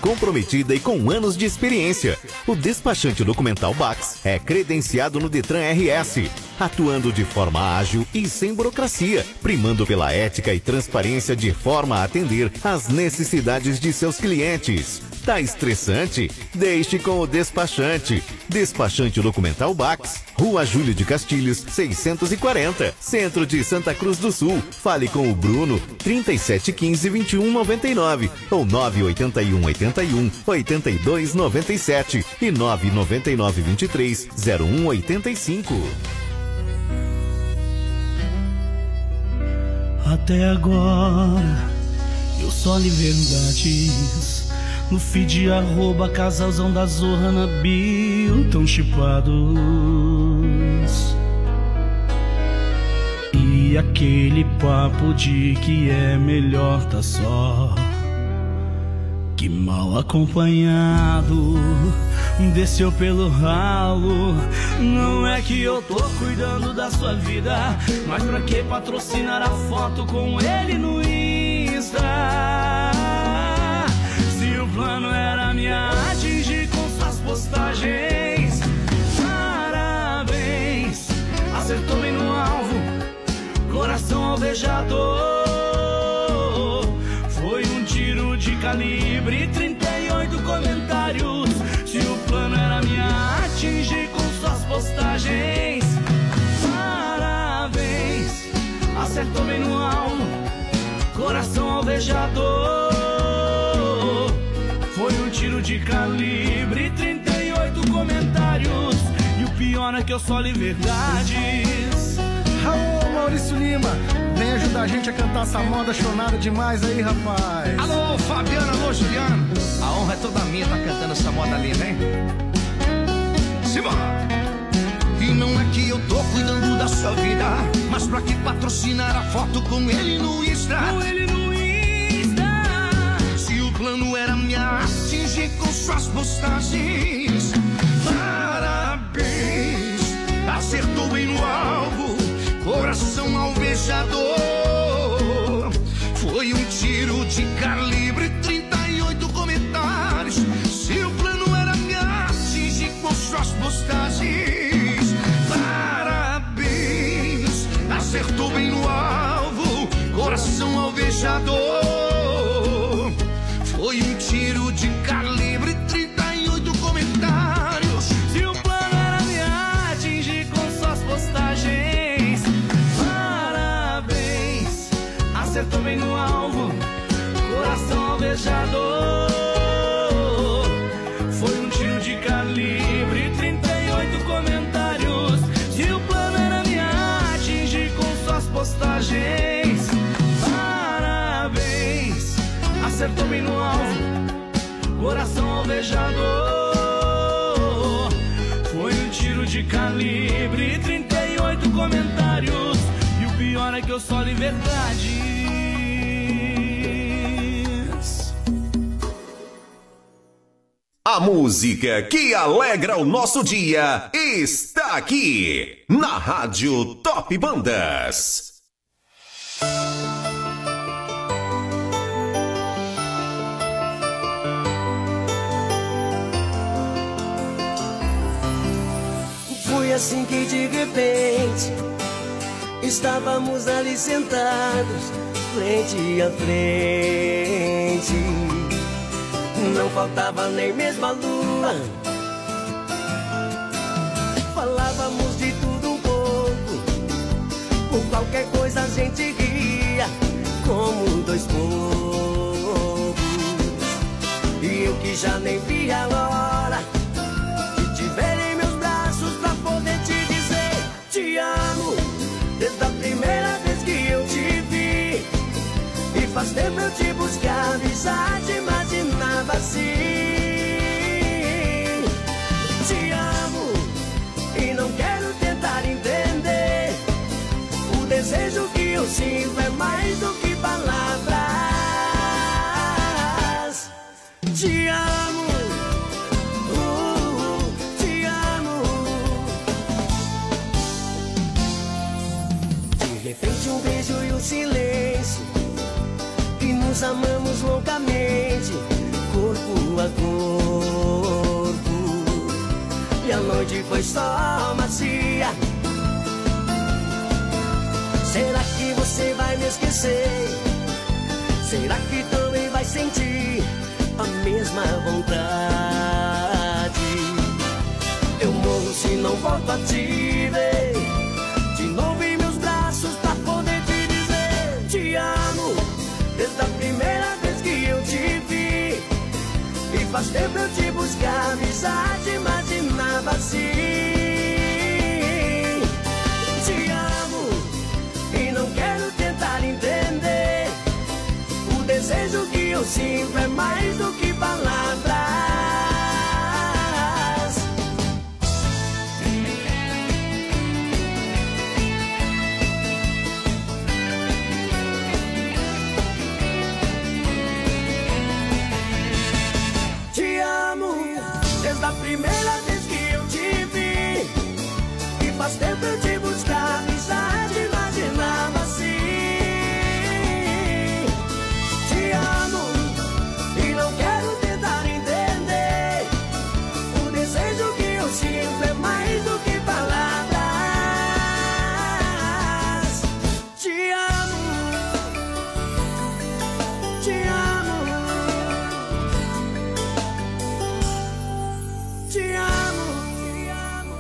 comprometida e com anos de experiência. O despachante documental Bax é credenciado no Detran RS, atuando de forma ágil e sem burocracia, primando pela ética e transparência de forma a atender às necessidades de seus clientes. Tá estressante? Deixe com o despachante. Despachante documental Bax, Rua Júlio de Castilhos, 640, Centro de Santa Cruz do Sul. Fale com o Bruno, 3715-2199 ou 98181-8297 e 99923-0185. Até agora eu só li verdades no feed @casalzão da Zorra na bio, tão chipados. E aquele papo de que é melhor tá só, que mal acompanhado desceu pelo ralo. Não é que eu tô cuidando da sua vida, mas pra que patrocinar a foto com ele no Insta? Se o plano era me atingir com suas postagens, parabéns, acertou bem no alvo, coração alvejador. Foi um tiro de calibre 38 comentários. Se o plano era me atingir com suas postagens, parabéns, acertou bem no alvo, coração alvejador. Foi um tiro de calibre 38 comentários. E o pior é que eu só li verdades. Alô, Maurício Lima, vem ajudar a gente a cantar essa moda chonada demais aí, rapaz. Alô, Fabiana, alô, Juliano. A honra é toda minha tá cantando essa moda linda, hein? Simbora! E não é que eu tô cuidando da sua vida, mas pra que patrocinar a foto com ele no Insta? Com ele no Insta. Se o plano era me atingir com suas postagens, parabéns, acertou bem no alvo, coração alvejador. Foi um tiro de calibre 38 comentários. Se o plano era me atingir com suas postagens, parabéns, acertou bem no alvo, coração alvejador. Foi um tiro de calibre 38 comentários. Se o plano era me atingir com suas postagens, parabéns, acertou bem no alvo, coração alvejador. Foi um tiro de calibre 38 comentários. Se o plano era me atingir com suas postagens, parabéns, acertou bem no alvo, coração alvejador. Foi um tiro de calibre 38 comentários. E o pior é que eu só li verdades. A música que alegra o nosso dia está aqui na Rádio Top Bandas. Foi assim que de repente estávamos ali sentados, frente a frente. Não faltava nem mesmo a lua. Falávamos de tudo um pouco, por qualquer coisa a gente ria, como dois poucos. E eu que já nem vi a hora de te ver em meus braços pra poder te dizer te amo, desde a primeira vez que eu te vi. E faz tempo eu te buscava e já te imaginava assim. Te amo e não quero tentar entender. O desejo que eu sinto é mais do que palavras. Te amo, te amo. De repente um beijo e um silêncio, e nos amamos loucamente, corpo foi só macia. Será que você vai me esquecer? Será que também vai sentir a mesma vontade? Eu morro se não volto a te ver de novo em meus braços pra poder te dizer te amo. Desde a primeira vez que eu te vi, e faz tempo eu te buscar amizade, imaginava assim. Te amo e não quero tentar entender. O desejo que eu sinto é mais do que palavras. Te amo desde a primeira vez que eu te vi, e faz tempo eu te buscar amizade, imaginava assim. Te amo e não quero tentar entender. O desejo que eu sinto é mais do que palavras. Te amo, te amo, te amo, te amo.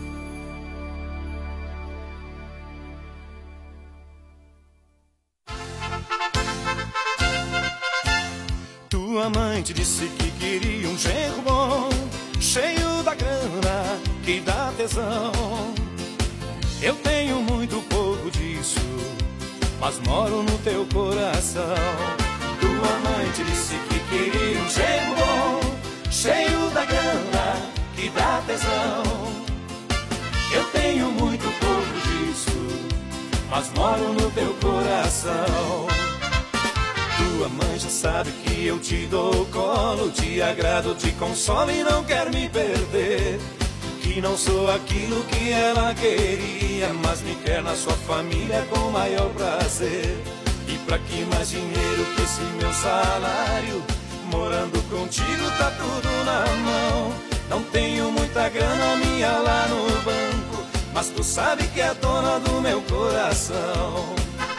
Tua mãe te disse que queria um genro bom, cheio da grana que dá tesão. Eu tenho muito pouco disso, mas moro no teu coração. Tua mãe te disse que queria um genro bom, cheio da grana que dá tesão. Eu tenho muito pouco disso, mas moro no teu coração. Tua mãe já sabe que eu te dou colo, te agrado, te consolo e não quer me perder. Que não sou aquilo que ela queria, mas me quer na sua família com o maior prazer. E pra que mais dinheiro que esse meu salário? Morando contigo tá tudo na mão. Não tenho muita grana minha lá no banco, mas tu sabe que é dona do meu coração.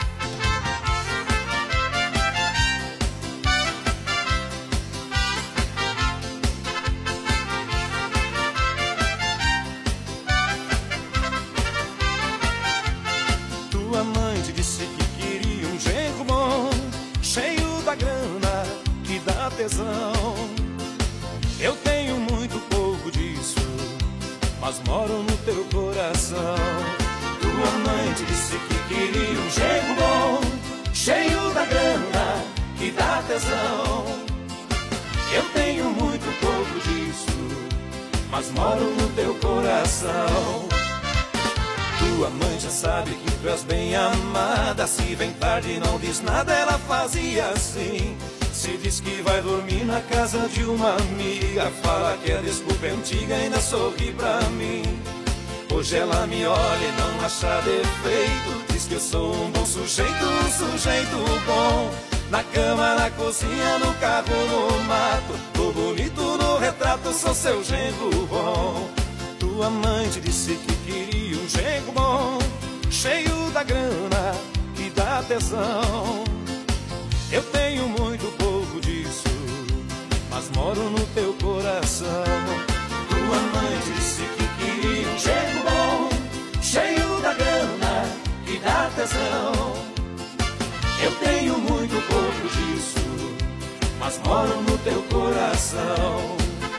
Tua mãe te disse que queria um genro bom, cheio da grana que dá tesão. Eu tenho muito pouco disso, mas moro no teu coração. Tua mãe te disse que queria um genro bom, cheio da grana que dá tesão. Eu tenho muito pouco disso, mas moro no teu coração. Tua mãe já sabe que tu és bem amada. Se vem tarde e não diz nada, ela fazia assim. Se diz que vai dormir na casa de uma amiga, fala que a desculpa é antiga e ainda sorri pra mim. Hoje ela me olha e não acha defeito, diz que eu sou um bom sujeito, um sujeito bom. Na cama, na cozinha, no carro, no mato, tô bonito no retrato, sou seu genro bom. Tua mãe te disse que queria um genro bom, cheio da grana que dá tesão. Eu tenho muito pouco disso, mas moro no teu coração. Tua mãe disse que queria um genro bom, cheio da grana que dá tesão. Eu tenho muito pouco disso, mas moro no teu coração.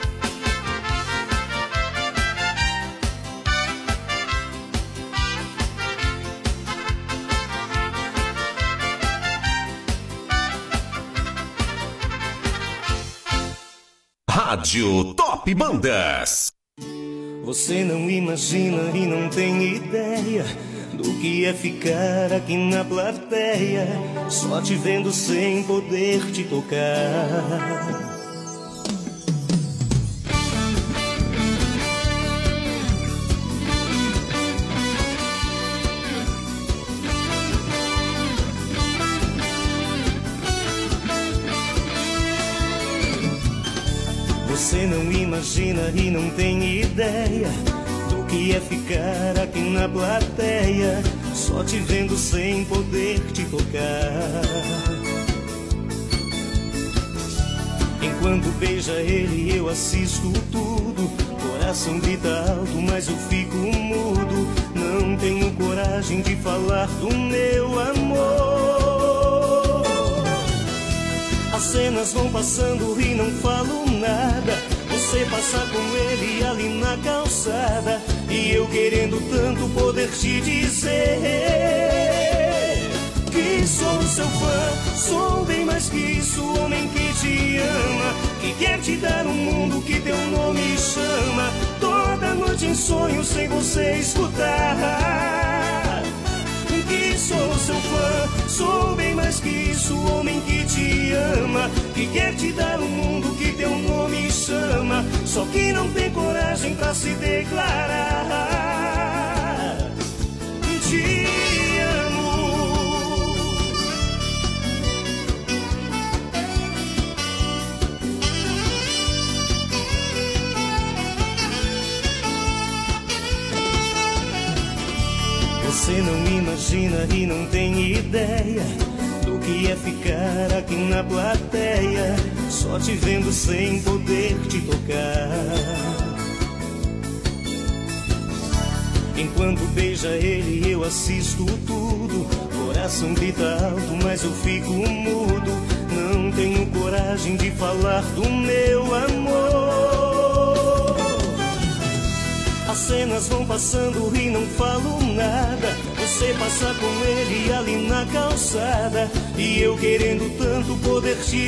Rádio Top Bandas. Você não imagina e não tem ideia do que é ficar aqui na plateia, só te vendo sem poder te tocar. Você não imagina e não tem ideia que é ficar aqui na plateia, só te vendo sem poder te tocar. Enquanto beija ele eu assisto tudo, coração grita alto mas eu fico mudo, não tenho coragem de falar do meu amor. As cenas vão passando e não falo nada, você passa com ele ali na calçada, e eu querendo tanto poder te dizer que sou seu fã, sou bem mais que isso, homem que te ama, que quer te dar um mundo que teu nome chama, toda noite em sonho sem você escutar. Que sou seu fã, sou bem mais que isso, homem que te ama, que quer te dar um mundo que teu nome chama, só que não tem coragem pra se declarar. Te Você não imagina e não tem ideia do que é ficar aqui na plateia, só te vendo sem poder te tocar. Enquanto beija ele eu assisto tudo, coração grita alto mas eu fico mudo, não tenho coragem de falar do meu amor. As cenas vão passando e não falo nada, você passa com ele ali na calçada, e eu querendo tanto poder te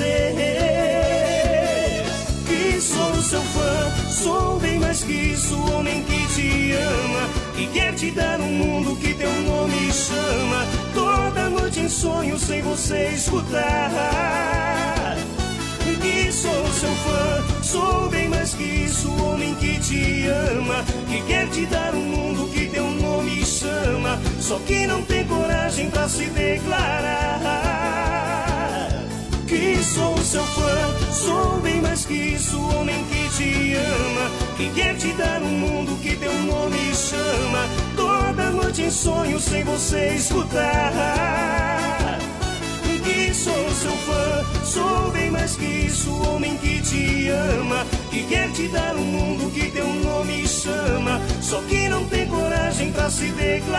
dizer que sou seu fã, sou bem mais que isso, homem que te ama, que quer te dar um mundo que teu nome chama, toda noite em sonho sem você escutar. Que sou seu fã, sou bem mais que isso, homem que te ama, que quer te dar um mundo que teu nome chama, só que não tem coragem pra se declarar. Que sou seu fã, sou bem mais que isso, homem que te ama, que quer te dar um mundo que teu nome chama, toda noite em sonho sem você escutar. Que sou seu fã, sou bem mais que isso, homem que te ama, que quer te dar um mundo que teu nome chama, só que não tem coragem pra se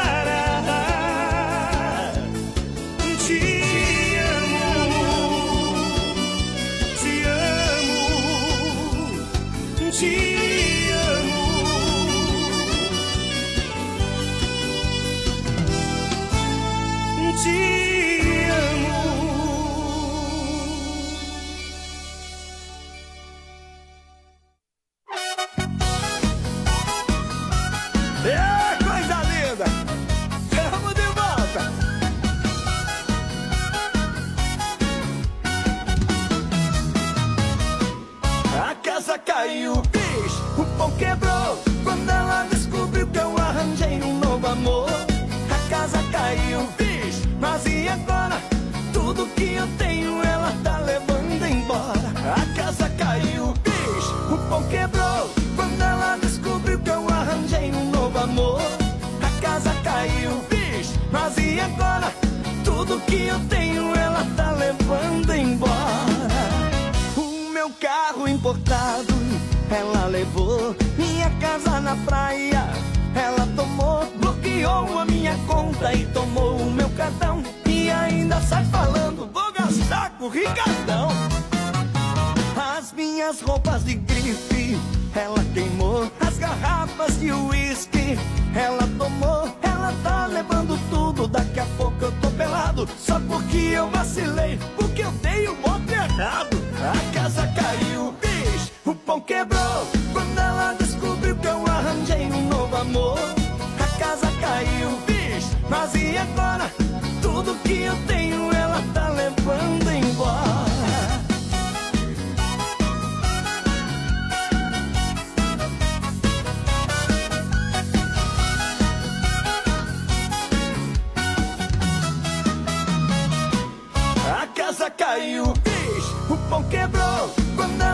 declarar. Te amo, te amo, te amo. Te amo. Caiu, bicho, o pão quebrou quando ela descobriu que eu arranjei um novo amor. A casa caiu, bicho, mas e agora? Tudo que eu tenho ela tá levando embora. A casa caiu, bicho, o pão quebrou quando ela descobriu que eu arranjei um novo amor. A casa caiu, bicho, mas e agora? Tudo que eu tenho ela tá levando embora. O meu carro importado ela levou, minha casa na praia ela tomou, bloqueou a minha conta e tomou o meu cartão, e ainda sai falando, vou gastar com o Ricardão. As minhas roupas de grife ela queimou, as garrafas de uísque ela tomou, ela tá levando tudo, daqui a pouco eu tô pelado, só porque eu vacilei, porque eu dei o voto errado. A casa caiu, bicho, o pão quebrou quando ela descobriu que eu arranjei um novo amor. A casa caiu, bicho, mas e agora? Tudo que eu tenho ela tá levando embora. A casa caiu, bicho, o pão quebrou quando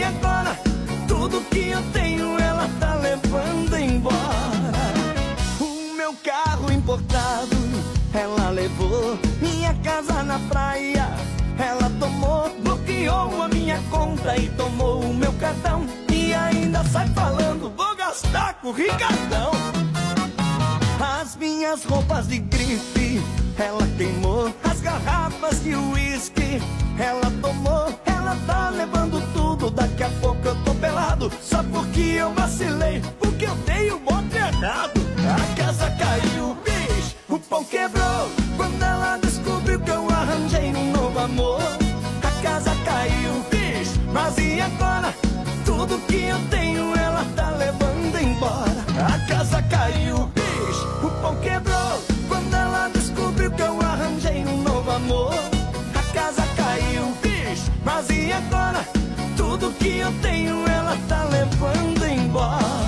e agora tudo que eu tenho ela tá levando embora. O meu carro importado ela levou, minha casa na praia ela tomou, bloqueou a minha conta e tomou o meu cartão. E ainda sai falando, vou gastar com o Ricardão. As minhas roupas de grife ela queimou, as garrafas de uísque ela tomou. Ela tá levando tudo, daqui a pouco eu tô pelado, só porque eu vacilei, porque eu dei o bote errado. A casa caiu, bicho, o pão quebrou, quando ela descobriu que eu arranjei um novo amor. A casa caiu, bicho, mas e agora? Tudo que eu tenho ela tá levando embora. A casa caiu, bicho, o pão quebrou, quando ela descobriu que eu arranjei um novo amor. A casa caiu, bicho, mas e agora? Tudo que eu tenho ela tá levando embora.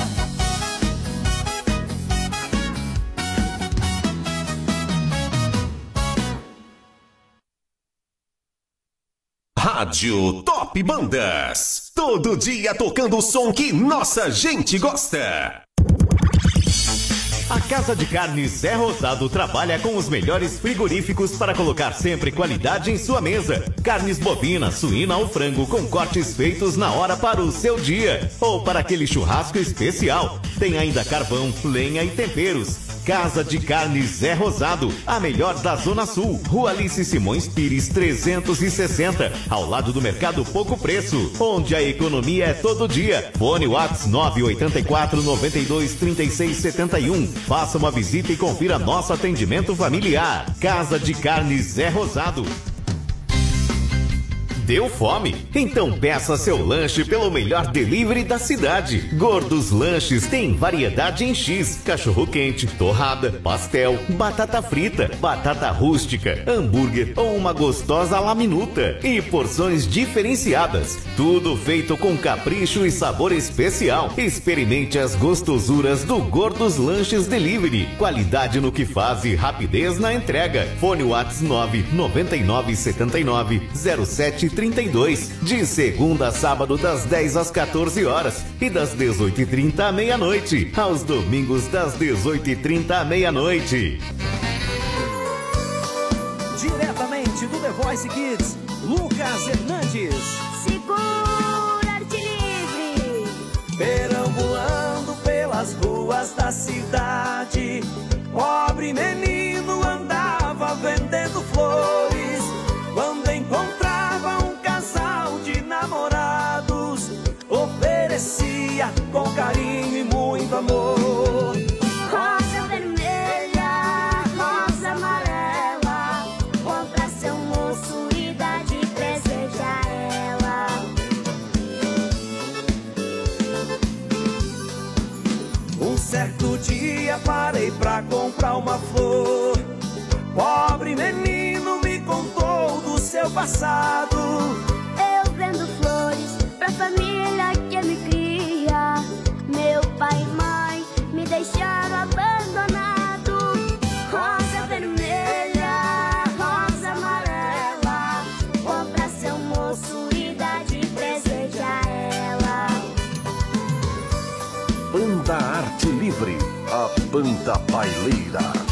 Rádio Top Bandas. Todo dia tocando o som que nossa gente gosta. A Casa de Carnes Zé Rosado trabalha com os melhores frigoríficos para colocar sempre qualidade em sua mesa. Carnes bovina, suína ou frango com cortes feitos na hora para o seu dia ou para aquele churrasco especial. Tem ainda carvão, lenha e temperos. Casa de Carnes Zé Rosado, a melhor da Zona Sul. Rua Alice Simões Pires 360, ao lado do Mercado Pouco Preço, onde a economia é todo dia. Fone WhatsApp 984 92 36 71. Faça uma visita e confira nosso atendimento familiar. Casa de Carnes Zé Rosado. Deu fome? Então peça seu lanche pelo melhor delivery da cidade. Gordos Lanches tem variedade em X, cachorro-quente, torrada, pastel, batata frita, batata rústica, hambúrguer ou uma gostosa laminuta. E porções diferenciadas. Tudo feito com capricho e sabor especial. Experimente as gostosuras do Gordos Lanches Delivery. Qualidade no que faz e rapidez na entrega. Fone WhatsApp 99979 0732. De segunda a sábado das 10 às 14 horas e das 18h30 à meia-noite. Aos domingos das 18h30 à meia-noite. Diretamente do The Voice Kids, Lucas Hernandes. Segura-te livre. Perambulando pelas ruas da cidade, pobre menino andava vendendo flores. Quando encontrava um casal de namorados, oferecia com carinho e muito amor. Rosa vermelha, rosa amarela, compra seu moço e dá de presente a ela. Um certo dia parei pra comprar uma flor. Pobre menino me contou do seu passado. Eu vendo flores pra família que me cria. Meu pai e mãe me deixaram abandonado. Rosa vermelha, rosa amarela, compra seu moço e dá de presente a ela. Banda Arte Livre, a banda baileira.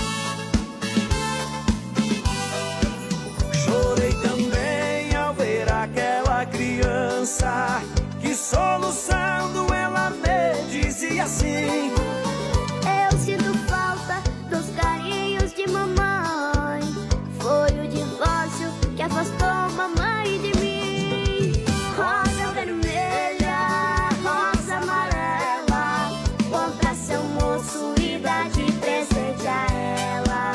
Chorei também ao ver aquela criança que soluçando ela me dizia assim: eu sinto falta dos carinhos de mamãe. Foi o divórcio que afastou mamãe de mim. Rosa vermelha, rosa amarela, compra seu moço e dá de presente a ela.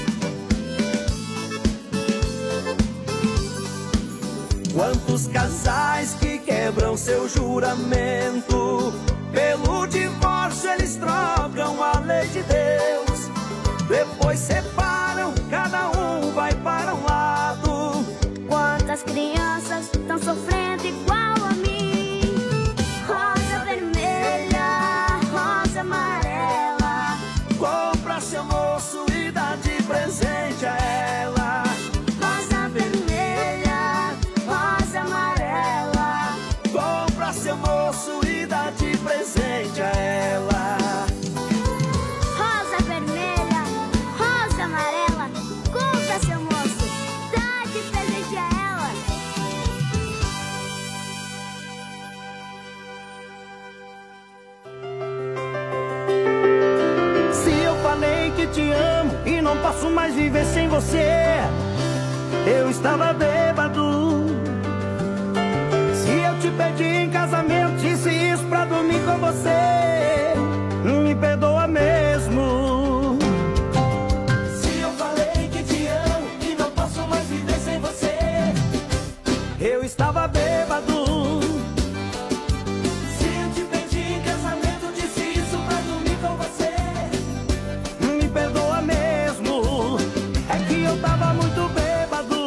Quantos casais que quebram seu juramento, pelo divórcio eles trocam a lei de Deus. Depois separam, cada um vai para um lado. Quantas crianças estão sofrendo igual a mim. Rosa vermelha, rosa amarela, compra seu moço e dá de presente a ela. Rosa vermelha, rosa amarela, compra posso mais viver sem você. Eu estava bêbado. Se eu te pedi em casamento, disse isso pra dormir com você. Me perdoa mesmo. Se eu falei que te amo e não posso mais viver sem você. Eu estava bêbado. Se eu te pedi em casamento, disse isso pra dormir com você. Me perdoa mesmo. É que eu tava muito bêbado.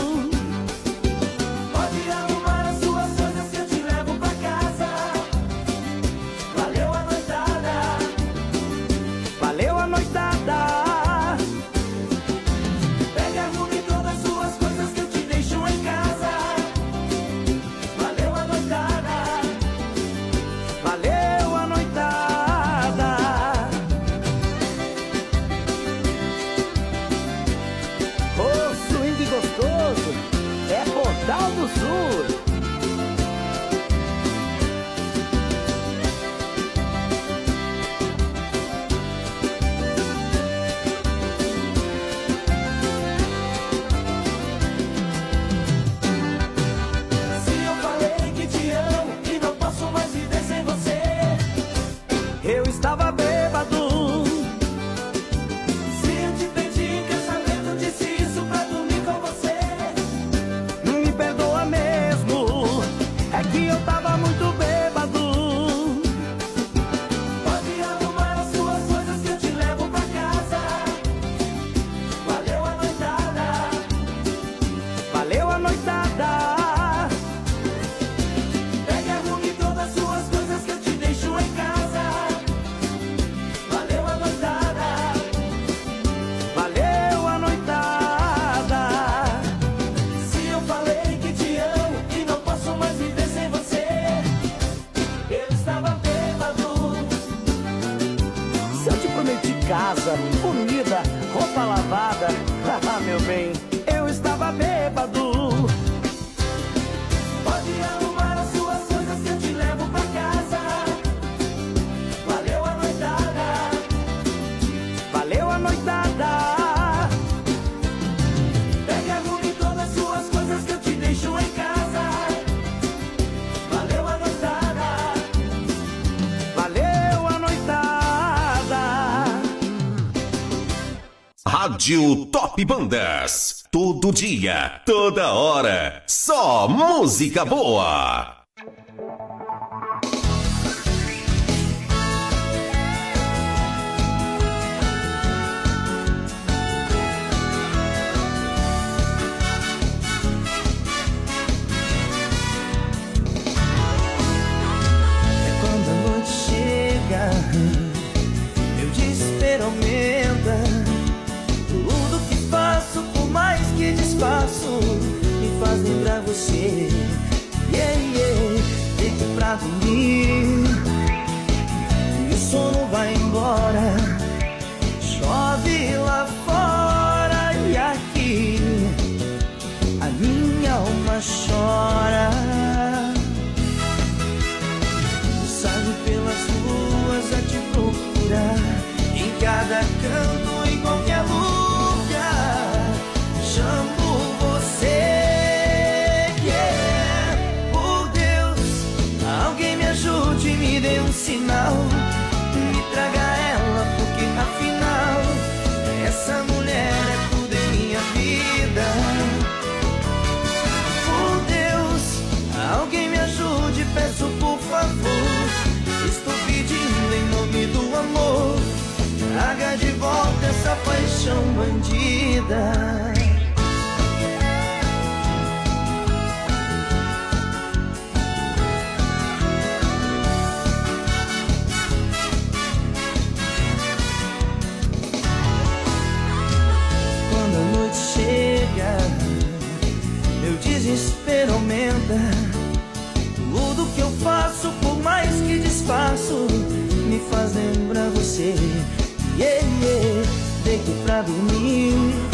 Pode arrumar as suas coisas que eu te levo pra casa. Valeu a noitada. Valeu a noitada. Pega, arrume todas as suas coisas que eu te deixo em casa. Valeu a noitada. Valeu a noitada. O swing gostoso é Portal do Sul. Se eu falei que te amo e não posso mais viver sem você. Eu estava bêbado. Se eu te pedi em casamento, disse isso pra dormir com você. Me perdoa mesmo. É que eu tava muito bêbado. Pode arrumar as suas coisas que eu te levo pra casa. Valeu a noitada. Valeu a noitada. Pega, arrume todas as suas coisas que eu te deixo em casa. Valeu a noitada. Valeu a noitada. Se eu falei que te amo e não posso mais viver sem você. Eu estava bêbado. Se eu te prometi casa, comida, roupa lavada, meu bem, eu estava bêbado. Pode arrumar as suas coisas que eu te levo pra casa. Valeu a noitada. Valeu a noitada. Pega, arrume todas as suas coisas que eu te deixo em casa. Valeu a noitada. Valeu a noitada. Rádio Top Bandas. Todo dia, toda hora. Só música boa. É quando a noite chega, meu desespero aumenta. Tudo que faço, por mais que desfaço, me faz lembrar você. Deito pra dormir e o sono vai embora. Chove lá fora e aqui a minha alma chora. Saio pelas ruas a te procurar, em cada canto, em qualquer lugar. Chamo você. Por Deus, alguém me ajude, me dê um sinal. Me traga ela, porque afinal essa mulher é tudo em minha vida. Por Deus, alguém me ajude, peço por favor. Estou pedindo em nome do amor, traga de volta essa paixão bandida. Quando a noite chega, meu desespero aumenta. Tudo que eu faço, por mais que desfaço, me faz lembrar você. Deito pra dormir,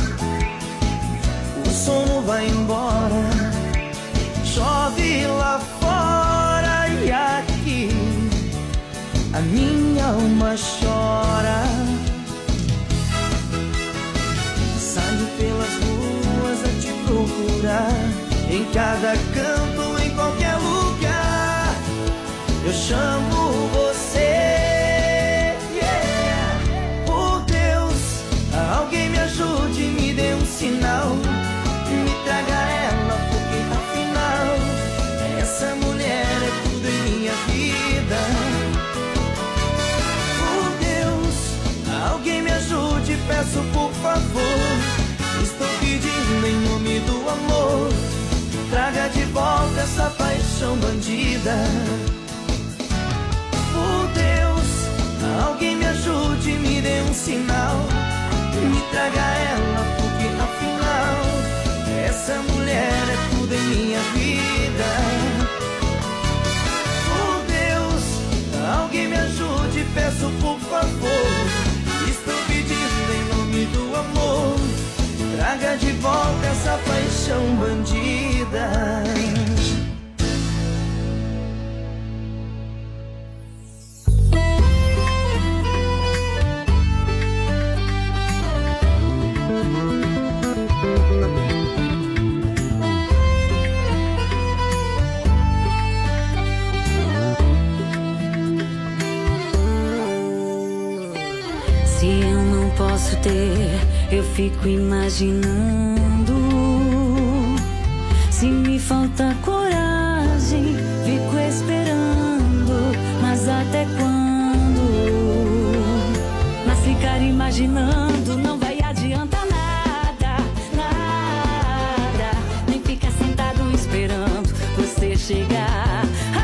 o sono vai embora. Chove lá fora e aqui a minha alma chora. Em cada canto, em qualquer lugar, eu chamo você. Yeah. Por Deus, alguém me ajude, me dê um sinal, me traga ela, porque afinal essa mulher é tudo em minha vida. Por Deus, alguém me ajude, peço por favor. Estou pedindo em nome do amor, traga de volta essa paixão bandida. Por Deus, alguém me ajude, me dê um sinal, me traga ela, porque afinal essa mulher é tudo em minha vida. Por Deus, alguém me ajude, peço por favor. Estou pedindo em nome do amor, traga de volta essa paixão bandida. Se eu não posso ter, eu fico imaginando. Se me falta coragem, fico esperando. Mas até quando? Mas ficar imaginando não vai adiantar nada, nada. Nem ficar sentado esperando você chegar.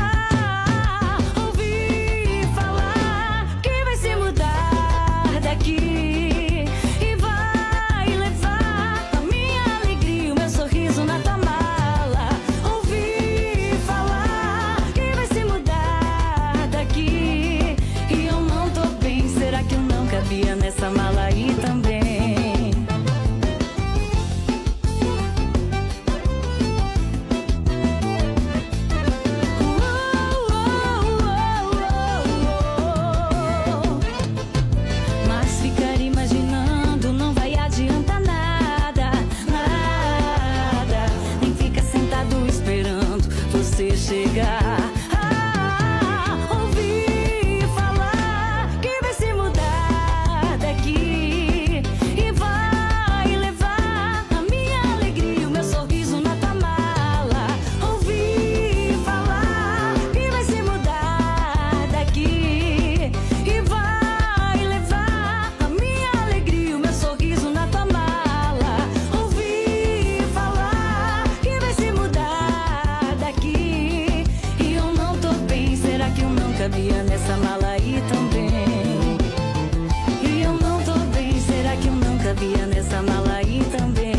Ouvi falar que vai se mudar daqui e vai levar a minha alegria, o meu sorriso na tua mala. Ouvi falar que vai se mudar daqui e eu não tô bem. Será que eu não cabia nessa mala aí também? Mas ficar imaginando não vai adiantar nada, nada. Nem fica sentado esperando você chegar. Ouvi falar que vai se mudar daqui e vai levar a minha alegria, o meu sorriso na tua mala. Ouvi falar que vai se mudar daqui e vai levar a minha alegria, o meu sorriso na tua mala. Ouvi falar que vai se mudar daqui e eu não tô bem. Será que eu não cabia nessa mala aí também? E eu não tô bem. Será que eu não cabia nessa mala aí também?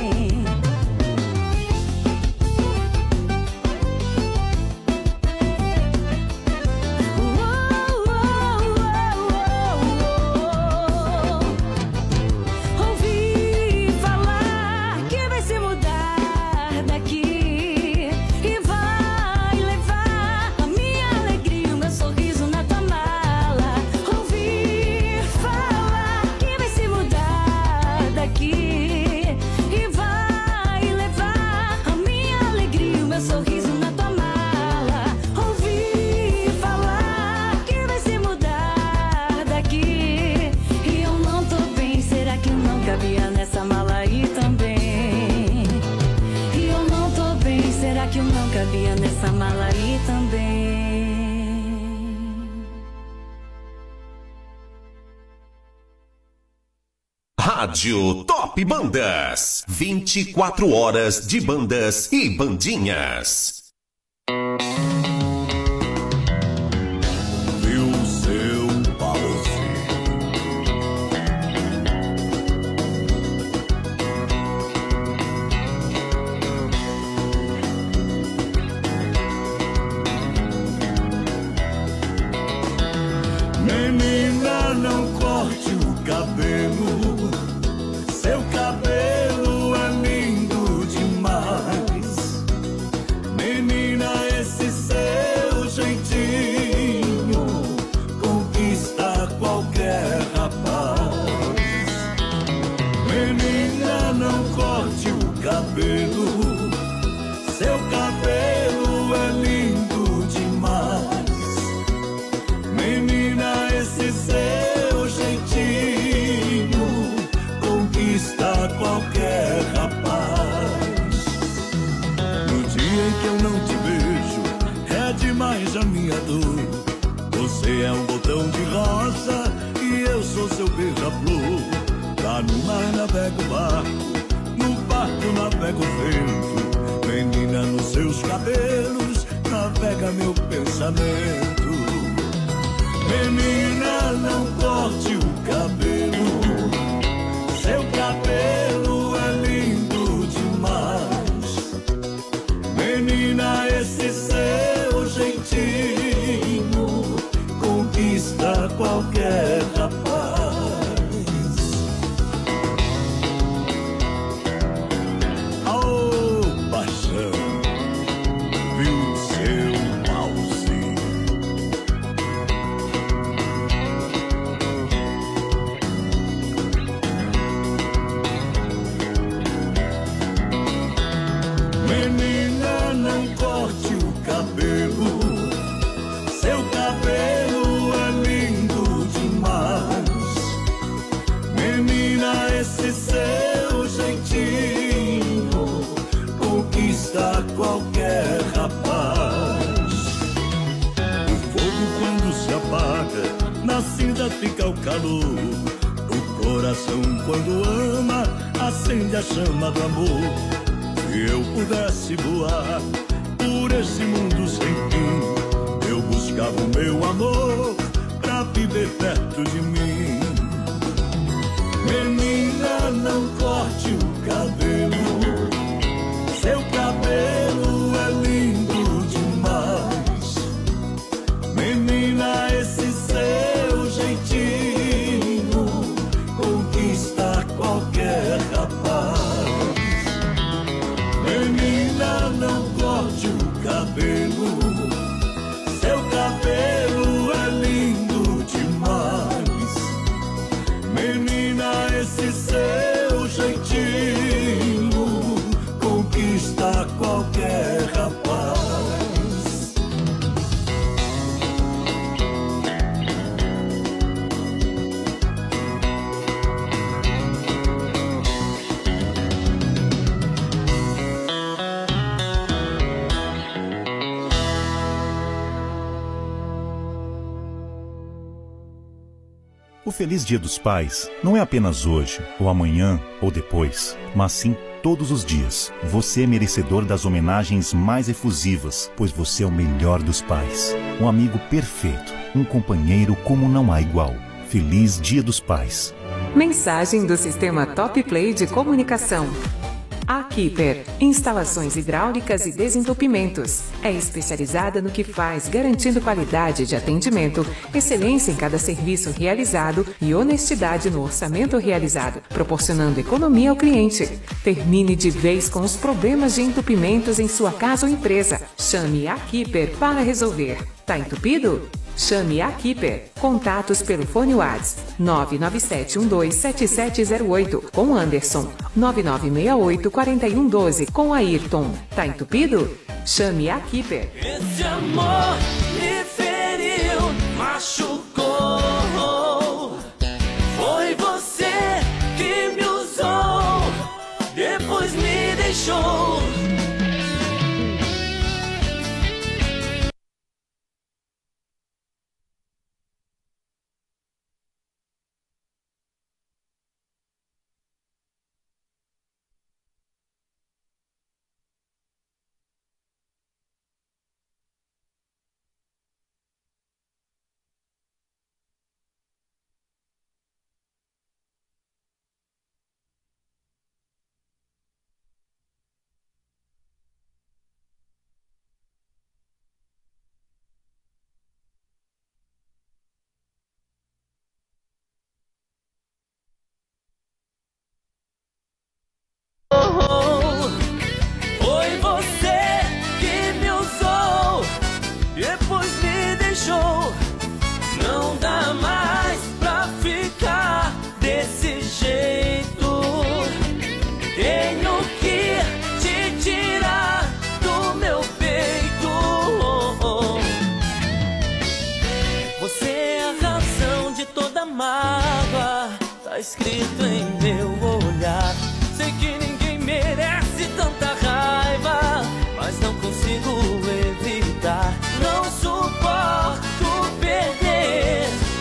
Ouvi falar que vai se mudar daqui e vai levar a minha alegria, o meu sorriso na tua mala. Ouvi falar que vai se mudar daqui e vai levar a minha alegria, o meu sorriso na tua mala. Ouvi falar que vai se mudar daqui e eu não tô bem. Será que eu não cabia nessa mala aí também? E eu não tô bem. Será que eu não cabia nessa mala aí também? Rádio Top Bandas. 24 horas de bandas e bandinhas. Viu seu Pause. Menina, não corte o cabelo, seu cabelo é lindo demais. coração de rosa e eu sou seu beija-flor. Lá no mar navega o barco, no barco navega o vento. Menina, nos seus cabelos navega meu pensamento. Menina, não corte o cabelo, seu cabelo é lindo demais. Menina, esse seu jeitinho conquista qualquer rapaz. Oh, paixão, viu seu mouse. Menina, não corte o cabelo, seu cabelo é lindo demais. Menina, esse seu jeitinho conquista qualquer rapaz. O fogo quando se apaga, na cinza fica o calor. O coração quando ama, acende a chama do amor. Se eu pudesse voar por esse mundo sem fim, eu buscava o meu amor pra viver perto de mim. Menina, não corte o cabelo, seu cabelo é lindo demais. Menina, esse seu jeitinho conquista qualquer rapaz. Menina, não corte o cabelo, seu cabelo é lindo demais. Menina, esse seu jeitinho conquista qualquer rapaz. O Feliz Dia dos Pais não é apenas hoje, ou amanhã, ou depois, mas sim todos os dias. Você é merecedor das homenagens mais efusivas, pois você é o melhor dos pais. Um amigo perfeito, um companheiro como não há igual. Feliz Dia dos Pais. Mensagem do Sistema Top Play de Comunicação. A Keeper, instalações hidráulicas e desentupimentos. É especializada no que faz, garantindo qualidade de atendimento, excelência em cada serviço realizado e honestidade no orçamento realizado, proporcionando economia ao cliente. Termine de vez com os problemas de entupimentos em sua casa ou empresa. Chame a Keeper para resolver. Tá entupido? Chame a Keeper. Contatos pelo fone WhatsApp 997127708 com Anderson, 99684112 com Ayrton. Tá entupido? Chame a Keeper. Esse amor me feriu, machucou. Foi você que me usou, depois me deixou. Foi você que me usou, depois me deixou. Não dá mais pra ficar desse jeito. Tenho que te tirar do meu peito. Você é a razão de toda mágoa, tá escrito em meu olhar. Sei que ninguém merece tanta raiva, mas não consigo evitar. Não suporto perder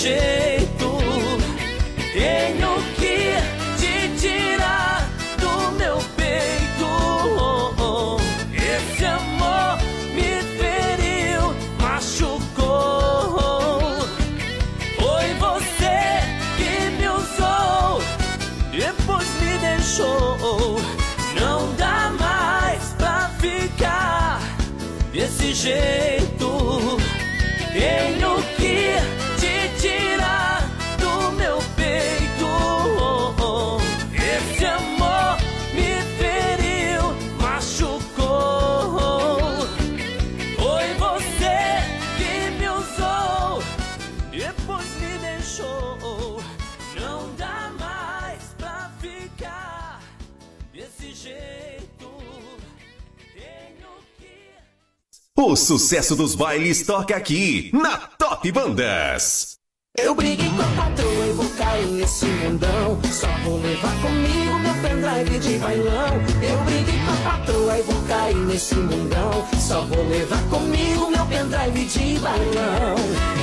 jeito. Tenho que te tirar do meu peito. Esse amor me feriu, machucou. Foi você que me usou, depois me deixou. Não dá mais pra ficar desse jeito. Tenho que te tirar do meu peito. Esse amor me feriu, machucou. Foi você que me usou, depois me deixou. Não dá mais pra ficar desse jeito. Tenho que... O sucesso dos bailes toca aqui, na Top Bandas. Eu briguei com a patroa e vou cair nesse mundão. Só vou levar comigo meu pendrive de bailão. Eu briguei com a patroa e vou cair nesse mundão. Só vou levar comigo meu pendrive de bailão.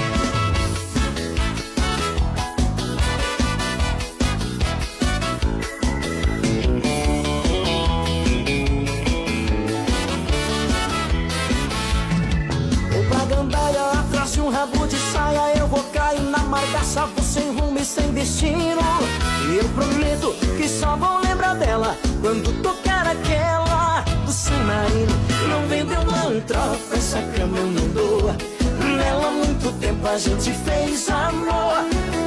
Atrás de um rabo de saia eu vou cair na margaça, vou sem rumo e sem destino. E eu prometo que só vou lembrar dela quando tocar aquela do submarino. Não vendeu, não troca, essa cama eu não dou. Nela há muito tempo a gente fez amor.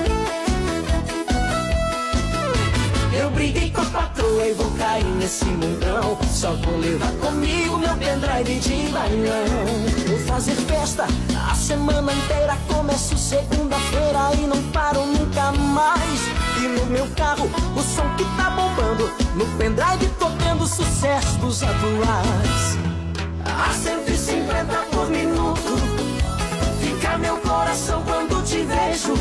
Eu briguei com a patroa e vou cair nesse mundão. Só vou levar comigo meu pendrive de bailão. Vou fazer festa a semana inteira. Começo segunda-feira e não paro nunca mais. E no meu carro o som que tá bombando, no pendrive tocando sucesso dos atuais. A 150 por minuto fica meu coração quando te vejo.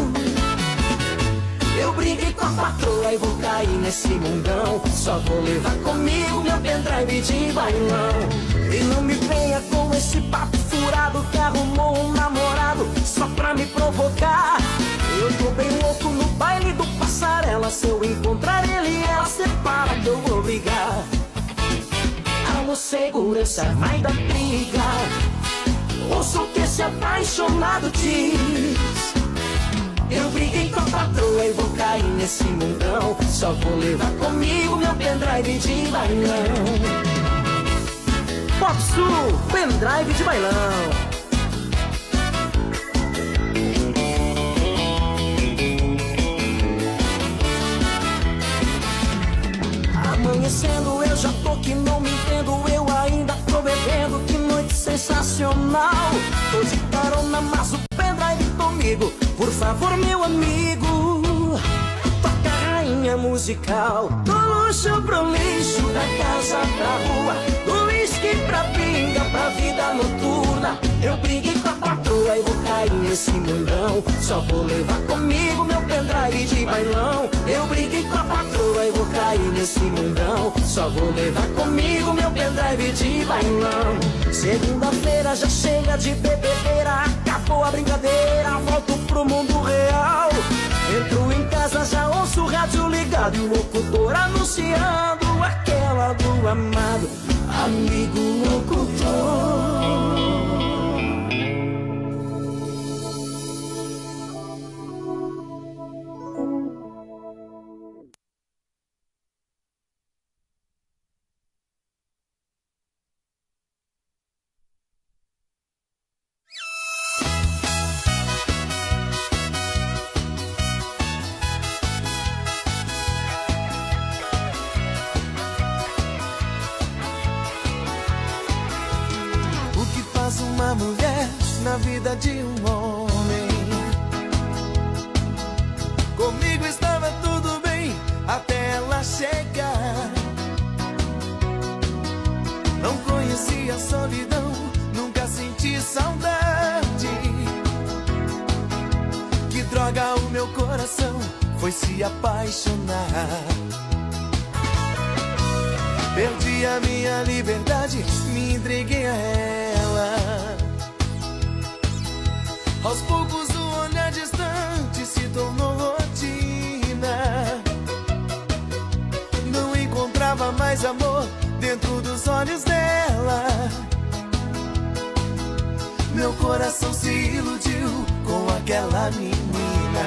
Eu briguei com a patroa e vou cair nesse mundão. Só vou levar comigo meu pendrive de bailão. E não me venha com esse papo furado que arrumou um namorado só pra me provocar. Eu tô bem louco no baile do Passarela. Se eu encontrar ele e ela separa que eu vou brigar. Alô, segurança, vai dar briga. Ouça o que esse apaixonado diz. Eu briguei com a patroa e vou cair nesse mundão. Só vou levar comigo meu pendrive de bailão. Pop Sul, pendrive de bailão. Amanhecendo eu já tô que não me entendo. Eu ainda tô bebendo, que noite sensacional. Tô de carona, mas o pendrive comigo. Por favor, meu amigo, toca a rainha musical. Do luxo pro lixo, da casa pra rua, do whisky pra pinga, pra vida noturna. Eu briguei com a patroa e vou cair nesse mundão. Só vou levar comigo meu pendrive de bailão. Eu briguei com a patroa e vou cair nesse mundão. Só vou levar comigo meu pendrive de bailão. Segunda-feira já chega de bebedeira, acabou a brincadeira, volto pro mundo real. Entro em casa, já ouço o rádio ligado e o locutor anunciando aquela do amado amigo locutor. Uma mulher na vida de um homem. Comigo estava tudo bem até ela chegar. Não conhecia a solidão, nunca senti saudade. Que droga, o meu coração foi se apaixonar. Perdi a minha liberdade, me entreguei a ela. Aos poucos o olhar distante se tornou rotina. Não encontrava mais amor dentro dos olhos dela. Meu coração se iludiu com aquela menina.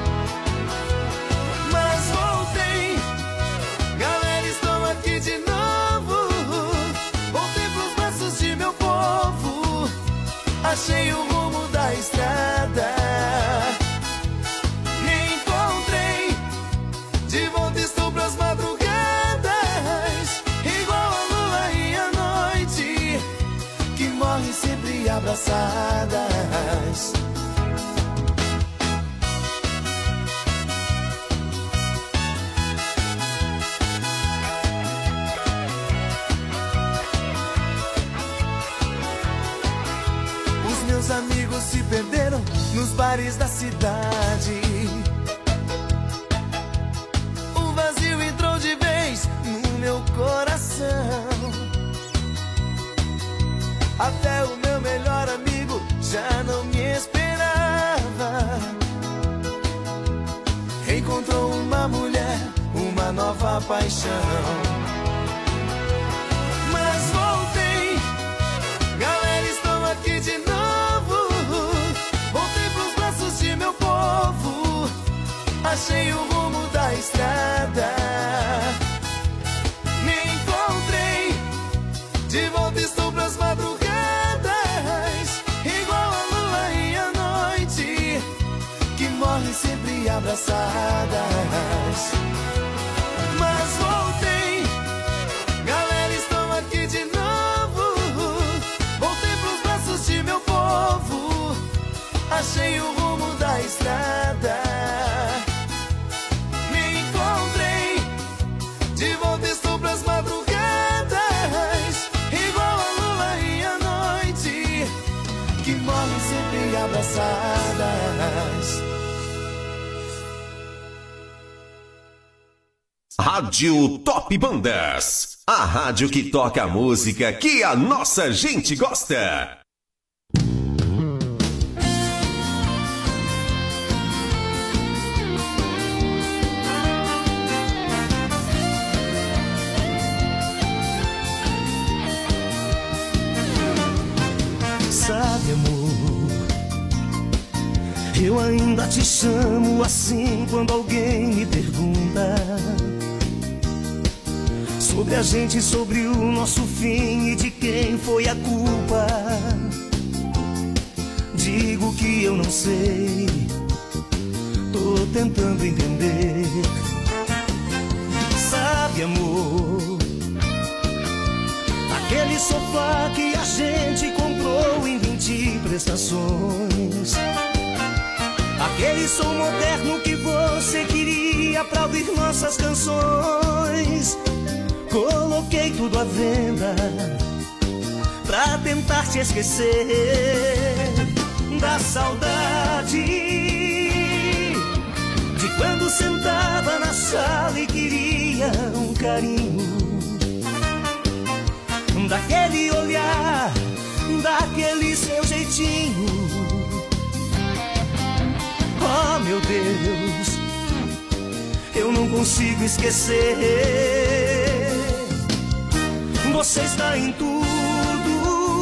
Mas voltei, galera, estou aqui de novo. Voltei pros braços de meu povo. Achei o rumo da estrada. Me encontrei, de volta estou pras madrugadas. Igual a lua e a noite, que morrem sempre abraçadas. Os meus amigos se perderam nos bares da cidade. O vazio entrou de vez no meu coração. Até o meu melhor amigo já não me esperava. Encontrou uma mulher, uma nova paixão. Mas voltei, galera, estou aqui de novo. Voltei pros braços de meu povo. Achei o rumo da estrada. Me encontrei, de volta estou pras madrugadas. Igual a lua e a noite, que morrem sempre abraçadas. Mas voltei, galera, estou aqui de novo. Voltei pros braços de meu povo. Achei o rumo da estrada. Me encontrei, de volta estou pras madrugadas. Igual a lua e a noite, que morrem sempre abraçadas. Rádio Top Bandas, a rádio que toca a música que a nossa gente gosta. Sabe, amor, eu ainda te chamo assim quando alguém me pergunta sobre a gente, sobre o nosso fim e de quem foi a culpa. Digo que eu não sei, tô tentando entender. Sabe, amor, aquele sofá que a gente comprou em 20 prestações, aquele som moderno que você queria pra ouvir nossas canções, coloquei tudo à venda pra tentar te esquecer da saudade de quando sentava na sala e queria um carinho, daquele olhar, daquele seu jeitinho. Oh, meu Deus, eu não consigo esquecer. Você está em tudo,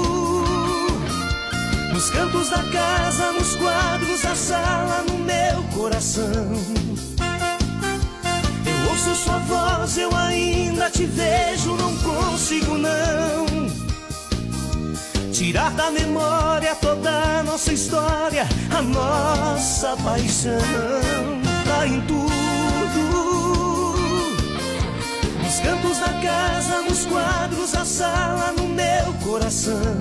nos cantos da casa, nos quadros da sala, no meu coração. Eu ouço sua voz, eu ainda te vejo, não consigo não tirar da memória toda a nossa história, a nossa paixão. Tá em tudo, nos cantos da casa, nos quadros da sala, no meu coração.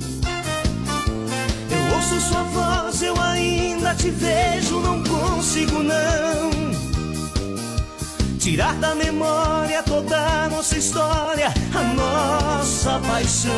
Eu ouço sua voz, eu ainda te vejo, não consigo não tirar da memória toda a nossa história, a nossa paixão.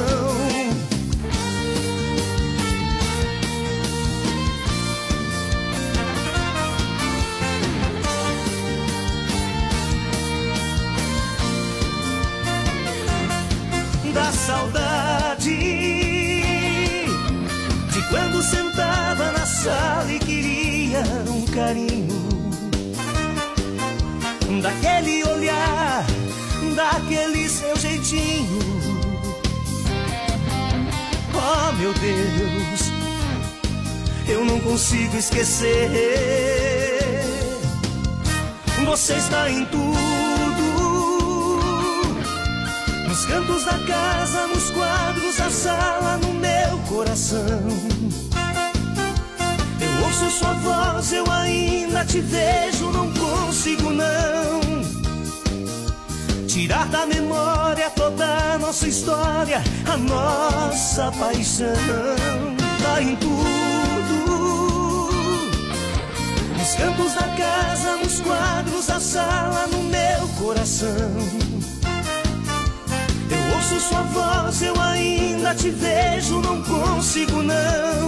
Da saudade de quando sentava na sala e queria um carinho, daquele olhar, daquele seu jeitinho. Oh, meu Deus, eu não consigo esquecer. Você está em tudo, nos cantos da casa, nos quadros da sala, no meu coração. Eu ouço sua voz, eu ainda te vejo, não consigo não tirar da memória toda a nossa história, a nossa paixão. Tá em tudo, nos cantos da casa, nos quadros da sala, no meu coração. Eu ouço sua voz, eu ainda te vejo, não consigo não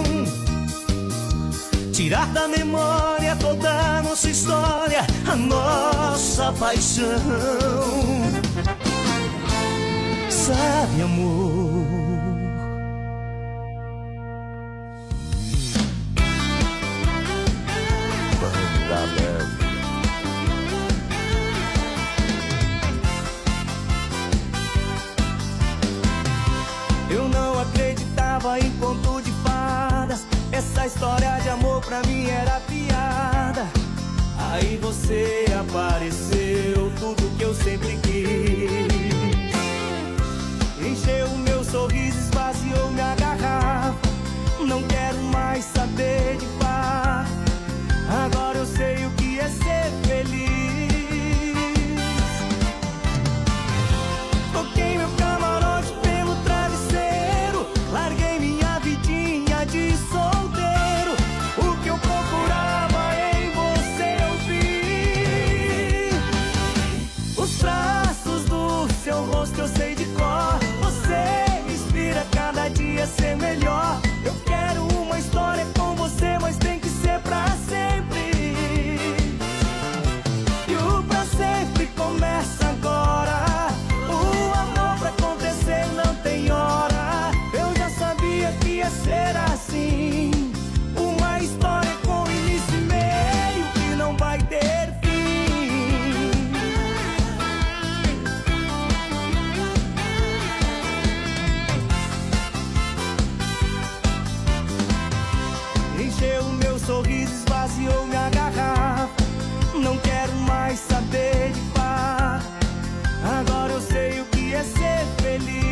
tirar da memória toda a nossa história, a nossa paixão. Sabe, amor, Banda Leve. eu não acreditava em conto de fadas. Essa história de amor pra mim era piada. Aí você apareceu, tudo que eu sempre quis. Encheu o meu sorriso, esvaziou minha garrafa. Não quero mais saber de par. Agora eu sei o que é ser feliz. Toquei meu camarote pelo travesseiro, larguei minha vidinha de solteiro. O que eu procurava em você eu vi. Os traços do seu rosto eu sei de cor. Você me inspira cada dia a ser melhor. Eu quero uma história com você, mas tem que ser pra sempre. E o pra sempre começa agora. O amor pra acontecer não tem hora. Eu já sabia que ia ser assim. Uma história com início e meio que não vai ter fim. Encheu o meu sorriso, esvaziou minha garrafa. Não quero mais saber de par. Agora eu sei o que é ser feliz.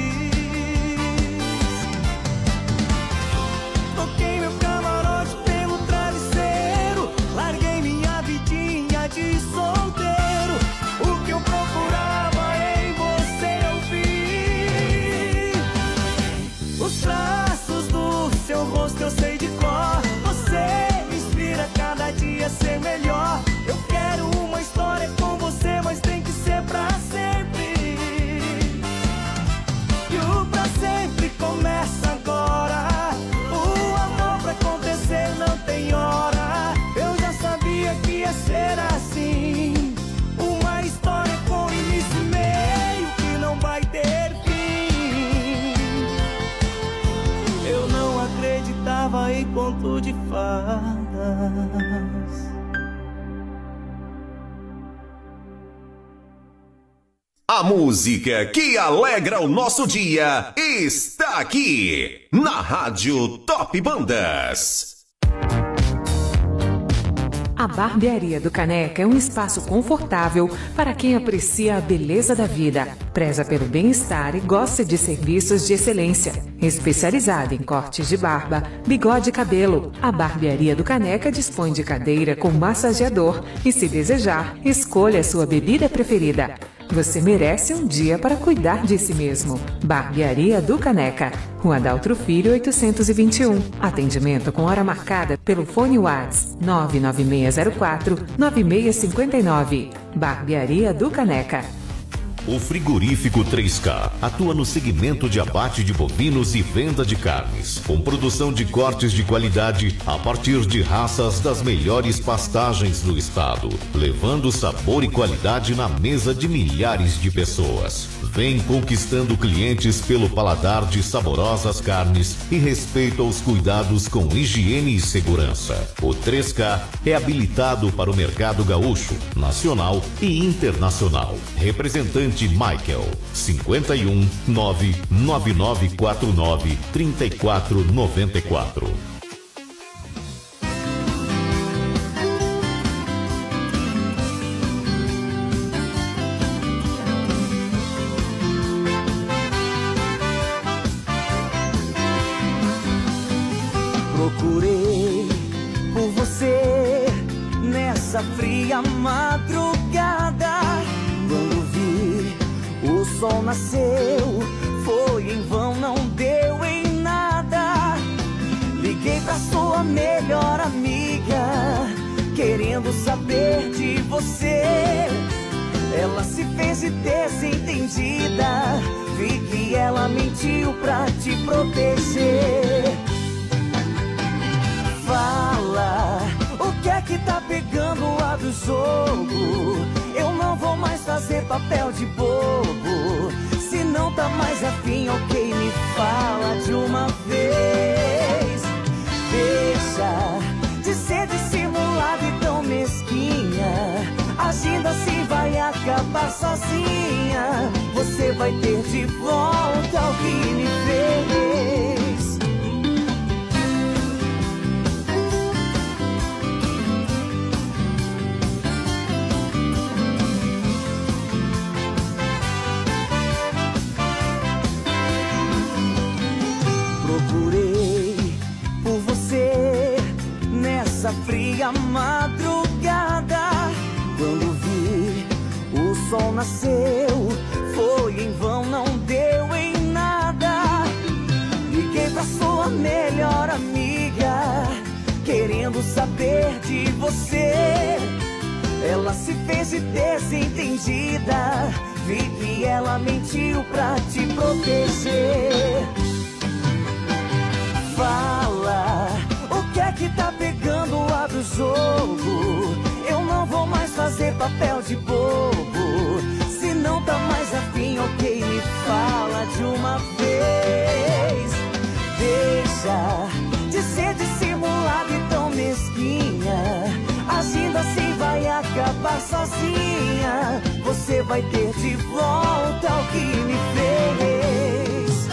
Toquei meu camarote pelo travesseiro, larguei minha vidinha de solteiro. O que eu procurava em você eu vi. Os traços do seu rosto eu sei de cor. Você me inspira cada dia a ser melhor. Eu quero uma história com você, mas tem que ser pra sempre. E o pra sempre começa agora. O amor pra acontecer não tem hora. Eu já sabia que ia ser assim. Uma história com início e meio que não vai ter fim. Eu não acreditava em conto de fadas. A música que alegra o nosso dia está aqui na Rádio Top Bandas. A Barbearia do Caneca é um espaço confortável para quem aprecia a beleza da vida, preza pelo bem-estar e gosta de serviços de excelência. Especializada em cortes de barba, bigode e cabelo, a Barbearia do Caneca dispõe de cadeira com massageador e, se desejar, escolha a sua bebida preferida. Você merece um dia para cuidar de si mesmo. Barbearia do Caneca, Rua Daltro Filho 821. Atendimento com hora marcada pelo fone WhatsApp 99604-9659. Barbearia do Caneca. O frigorífico 3K atua no segmento de abate de bovinos e venda de carnes, com produção de cortes de qualidade a partir de raças das melhores pastagens do estado, levando sabor e qualidade na mesa de milhares de pessoas. Vem conquistando clientes pelo paladar de saborosas carnes e respeito aos cuidados com higiene e segurança. O 3K é habilitado para o mercado gaúcho, nacional e internacional. Representante Michael, 51 99949 3494. Procurei por você nessa fria madrugada. Quando vi o sol nasceu, foi em vão, não deu em nada. Liguei pra sua melhor amiga, querendo saber de você. Ela se fez de desentendida, vi que ela mentiu pra te proteger. Fala, o que é que tá pegando? Abre o jogo. Eu não vou mais fazer papel de bobo. Se não tá mais afim, ok, me fala de uma vez. Deixa de ser dissimulada e tão mesquinha. Agindo assim vai acabar sozinha. Você vai ter de volta o que me fez. Procurei por você nessa fria madrugada. Quando vi o sol nasceu, foi em vão, não deu em nada. Liguei pra sua melhor amiga, querendo saber de você. Ela se fez de desentendida, vi que ela mentiu pra te proteger. Fala, o que é que tá pegando? Abre o jogo. Eu não vou mais fazer papel de bobo. Se não tá mais afim, ok, me fala de uma vez. Deixa de ser dissimulada e tão mesquinha. Agindo assim vai acabar sozinha. Você vai ter de volta o que me fez.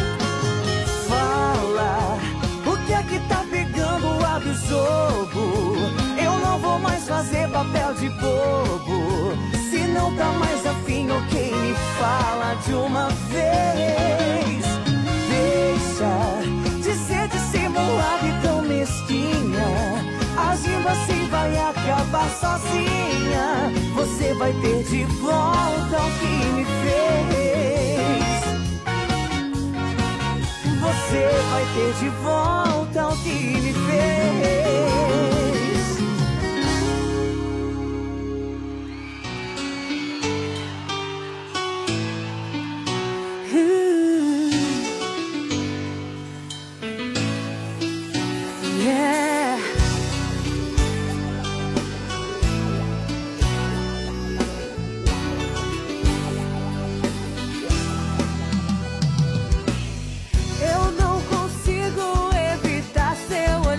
Fala, o que é que tá pegando? Abre o jogo. Eu não vou mais fazer papel de bobo. Se não tá mais afim, ok, me fala de uma vez. Deixa de ser dissimulada e tão mesquinha. Agindo assim vai acabar sozinha. Você vai ter de volta o que me fez. Você vai ter de volta o que me fez. Yeah. Eu não consigo evitar seu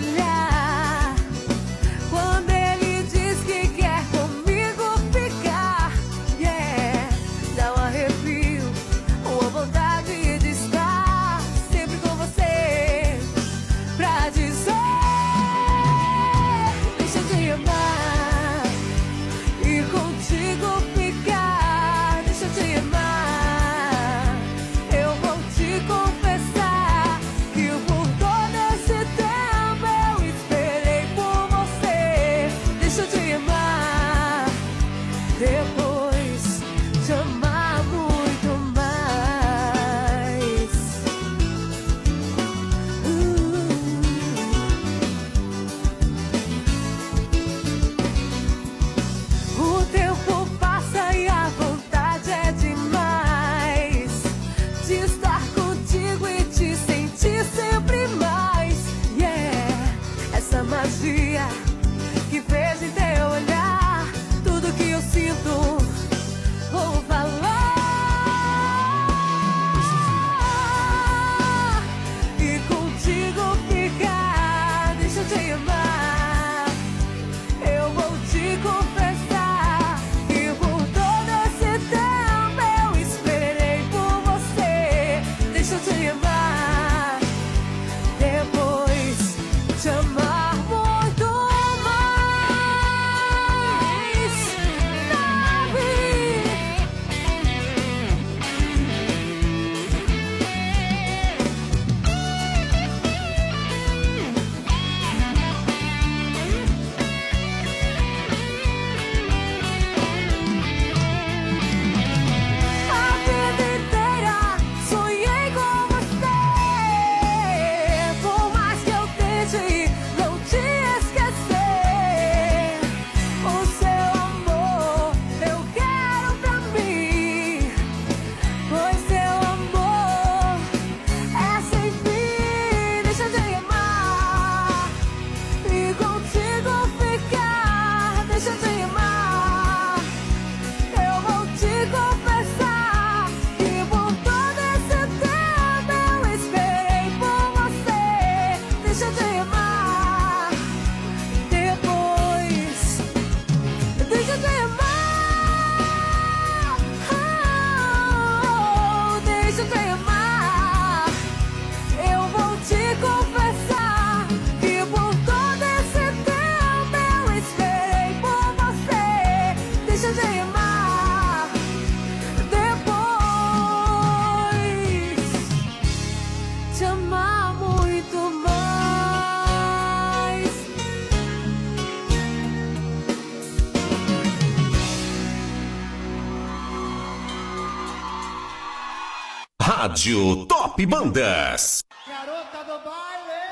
Rádio Top Bandas. Garota do baile!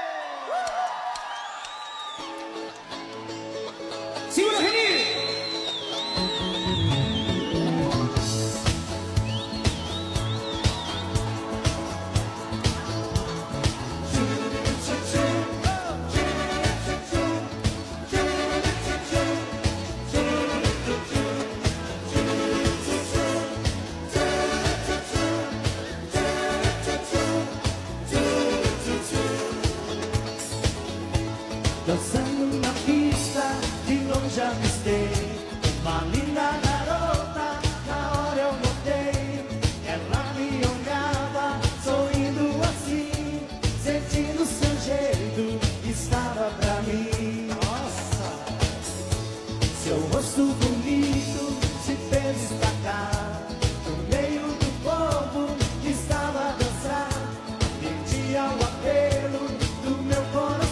Segura, Reni! Dançando na pista, de longe avistei uma linda garota, na hora eu notei. Ela me olhava, sorrindo assim, sentindo seu jeito, estava pra mim. Nossa! Seu rosto bonito se fez destacar no meio do povo que estava a dançar. Atendia ao apelo do meu coração.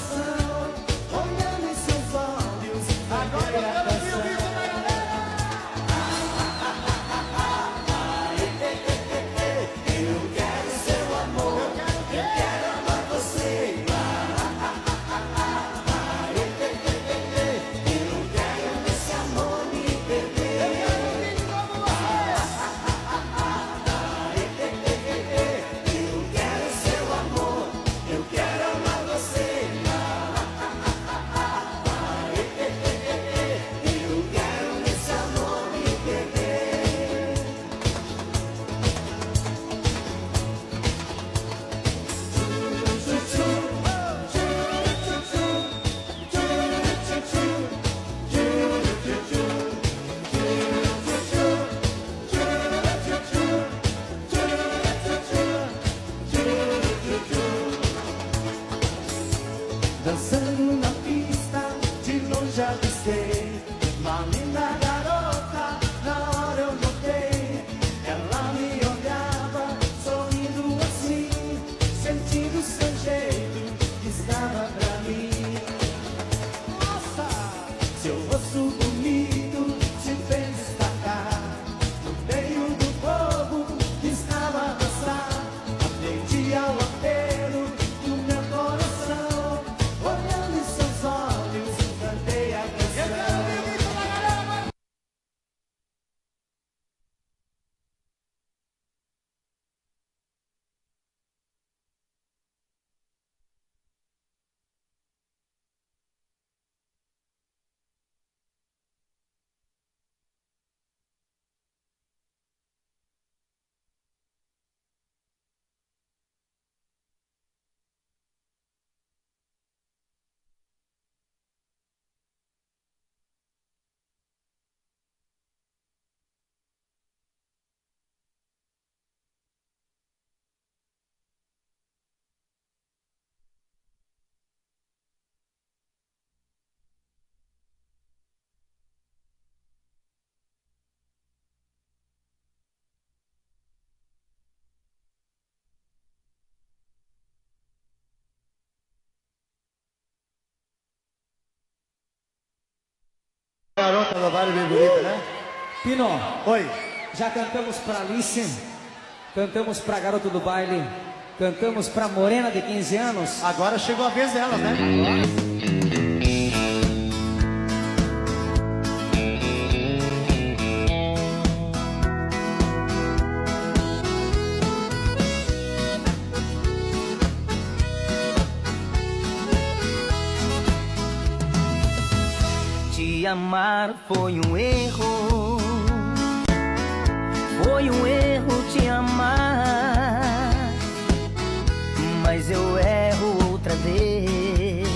Dançando na pista, de longe avistei uma linda garota, na hora eu notei. Ela me olhava, sorrindo assim, sentindo seu jeito, que estava pra mim. Nossa! Seu rosto bonito se fez destacar no meio do povo que estava a dançar. Atendi ao apelo do meu coração, olhando em seus olhos, cantei a canção. Garota do baile bem bonita, né? Pino, oi. Já cantamos pra Alice, cantamos pra Garota do Baile, cantamos pra Morena de 15 anos. Agora chegou a vez delas, né? Te amar foi um erro, foi um erro te amar, mas eu erro outra vez.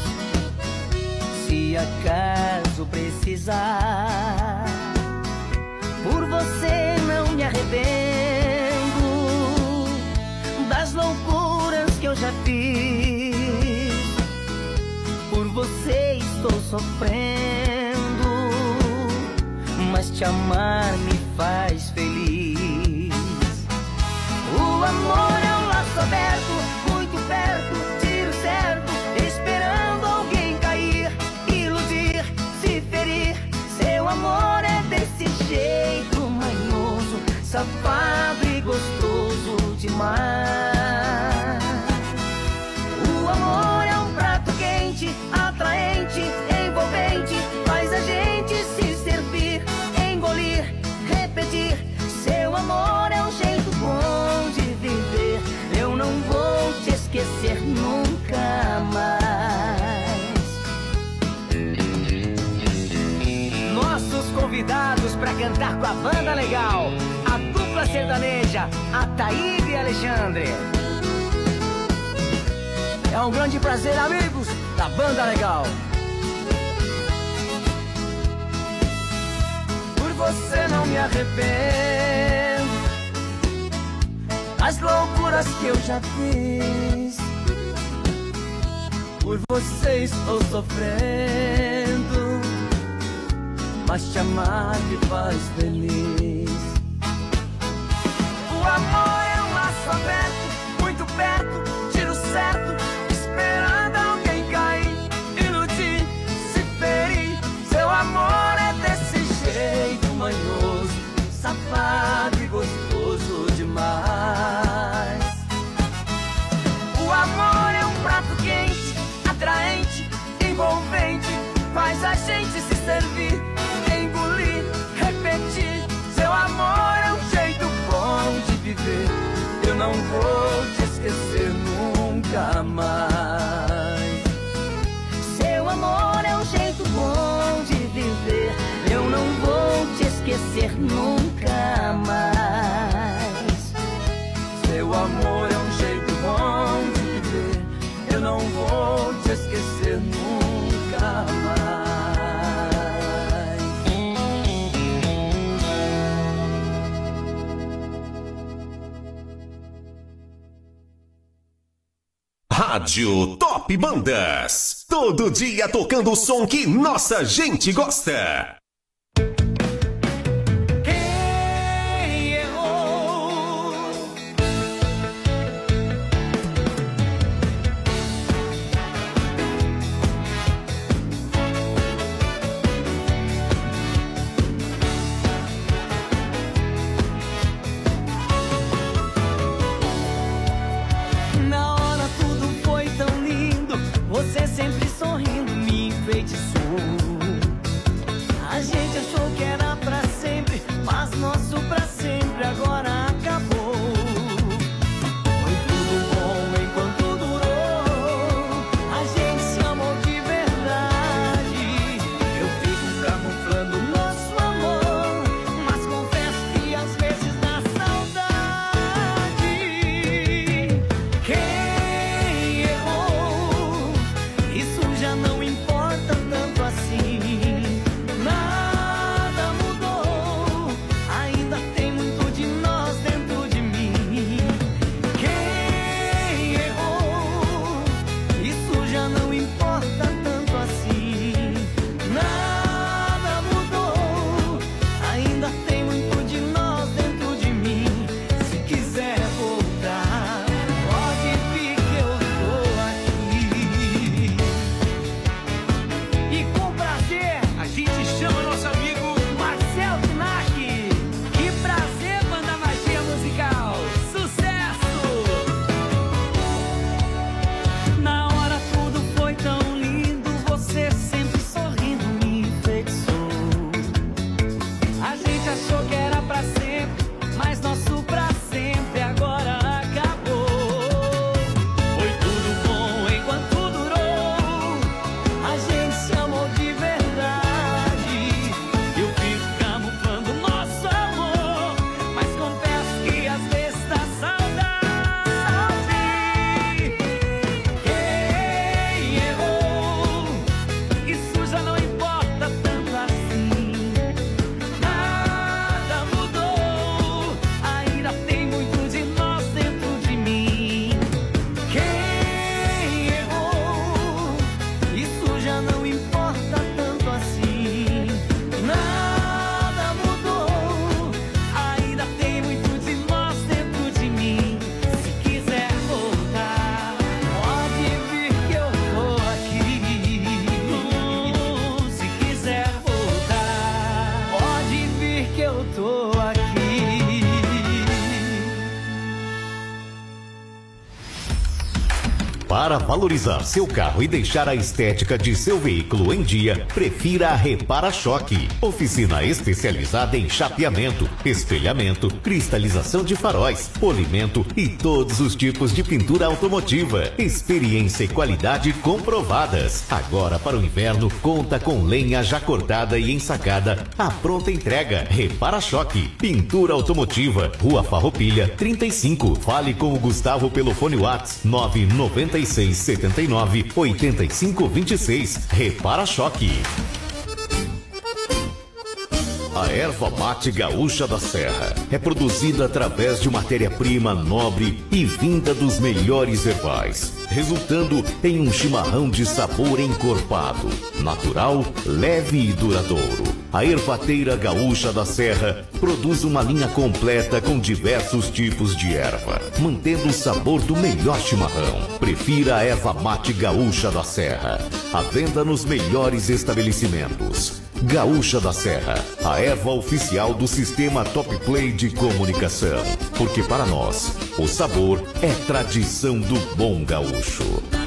Se acaso precisar, por você não me arrependo das loucuras que eu já fiz. Por você estou sofrendo, mas te amar me faz feliz. O amor é um laço aberto, muito perto, tiro certo, esperando alguém cair, iludir, se ferir. Seu amor é desse jeito manhoso, safado e gostoso. pra cantar com a banda legal, a dupla sertaneja, Ataíde e Alexandre. É um grande prazer, amigos da banda legal. Por você não me arrependo das loucuras que eu já fiz. Por você estou sofrendo, mas te amar me faz feliz. O amor é um laço aberto, muito perto, tiro certo, esperando alguém cair, iludir, se ferir. Seu amor é desse jeito manhoso, safado e gostoso demais. O amor é um prato quente, atraente, envolvente, faz a gente se servir, engolir, repetir. Seu amor é um jeito bom de viver, eu não vou te esquecer nunca mais. Seu amor é um jeito bom de viver, eu não vou te esquecer nunca mais. Seu amor é um jeito bom de viver, eu não vou te esquecer nunca mais. Rádio Top Bandas. Todo dia tocando o som que nossa gente gosta. Você sempre sorrindo me enfeitiçou. Para valorizar seu carro e deixar a estética de seu veículo em dia, prefira a Repara-Choque. Oficina especializada em chapeamento, espelhamento, cristalização de faróis, polimento e todos os tipos de pintura automotiva. Experiência e qualidade comprovadas. Agora para o inverno, conta com lenha já cortada e ensacada. A pronta entrega. Repara-Choque. Pintura automotiva. Rua Farroupilha, 35. Fale com o Gustavo pelo fone WhatsApp 996 79 85 26. Repara-Choque. A erva mate gaúcha da Serra é produzida através de matéria-prima nobre e vinda dos melhores herbais, resultando em um chimarrão de sabor encorpado, natural, leve e duradouro. A ervateira gaúcha da Serra produz uma linha completa com diversos tipos de erva, mantendo o sabor do melhor chimarrão. Prefira a erva mate gaúcha da Serra. À venda nos melhores estabelecimentos. Gaúcha da Serra, a erva oficial do sistema Top Play de comunicação. Porque para nós, o sabor é tradição do bom gaúcho.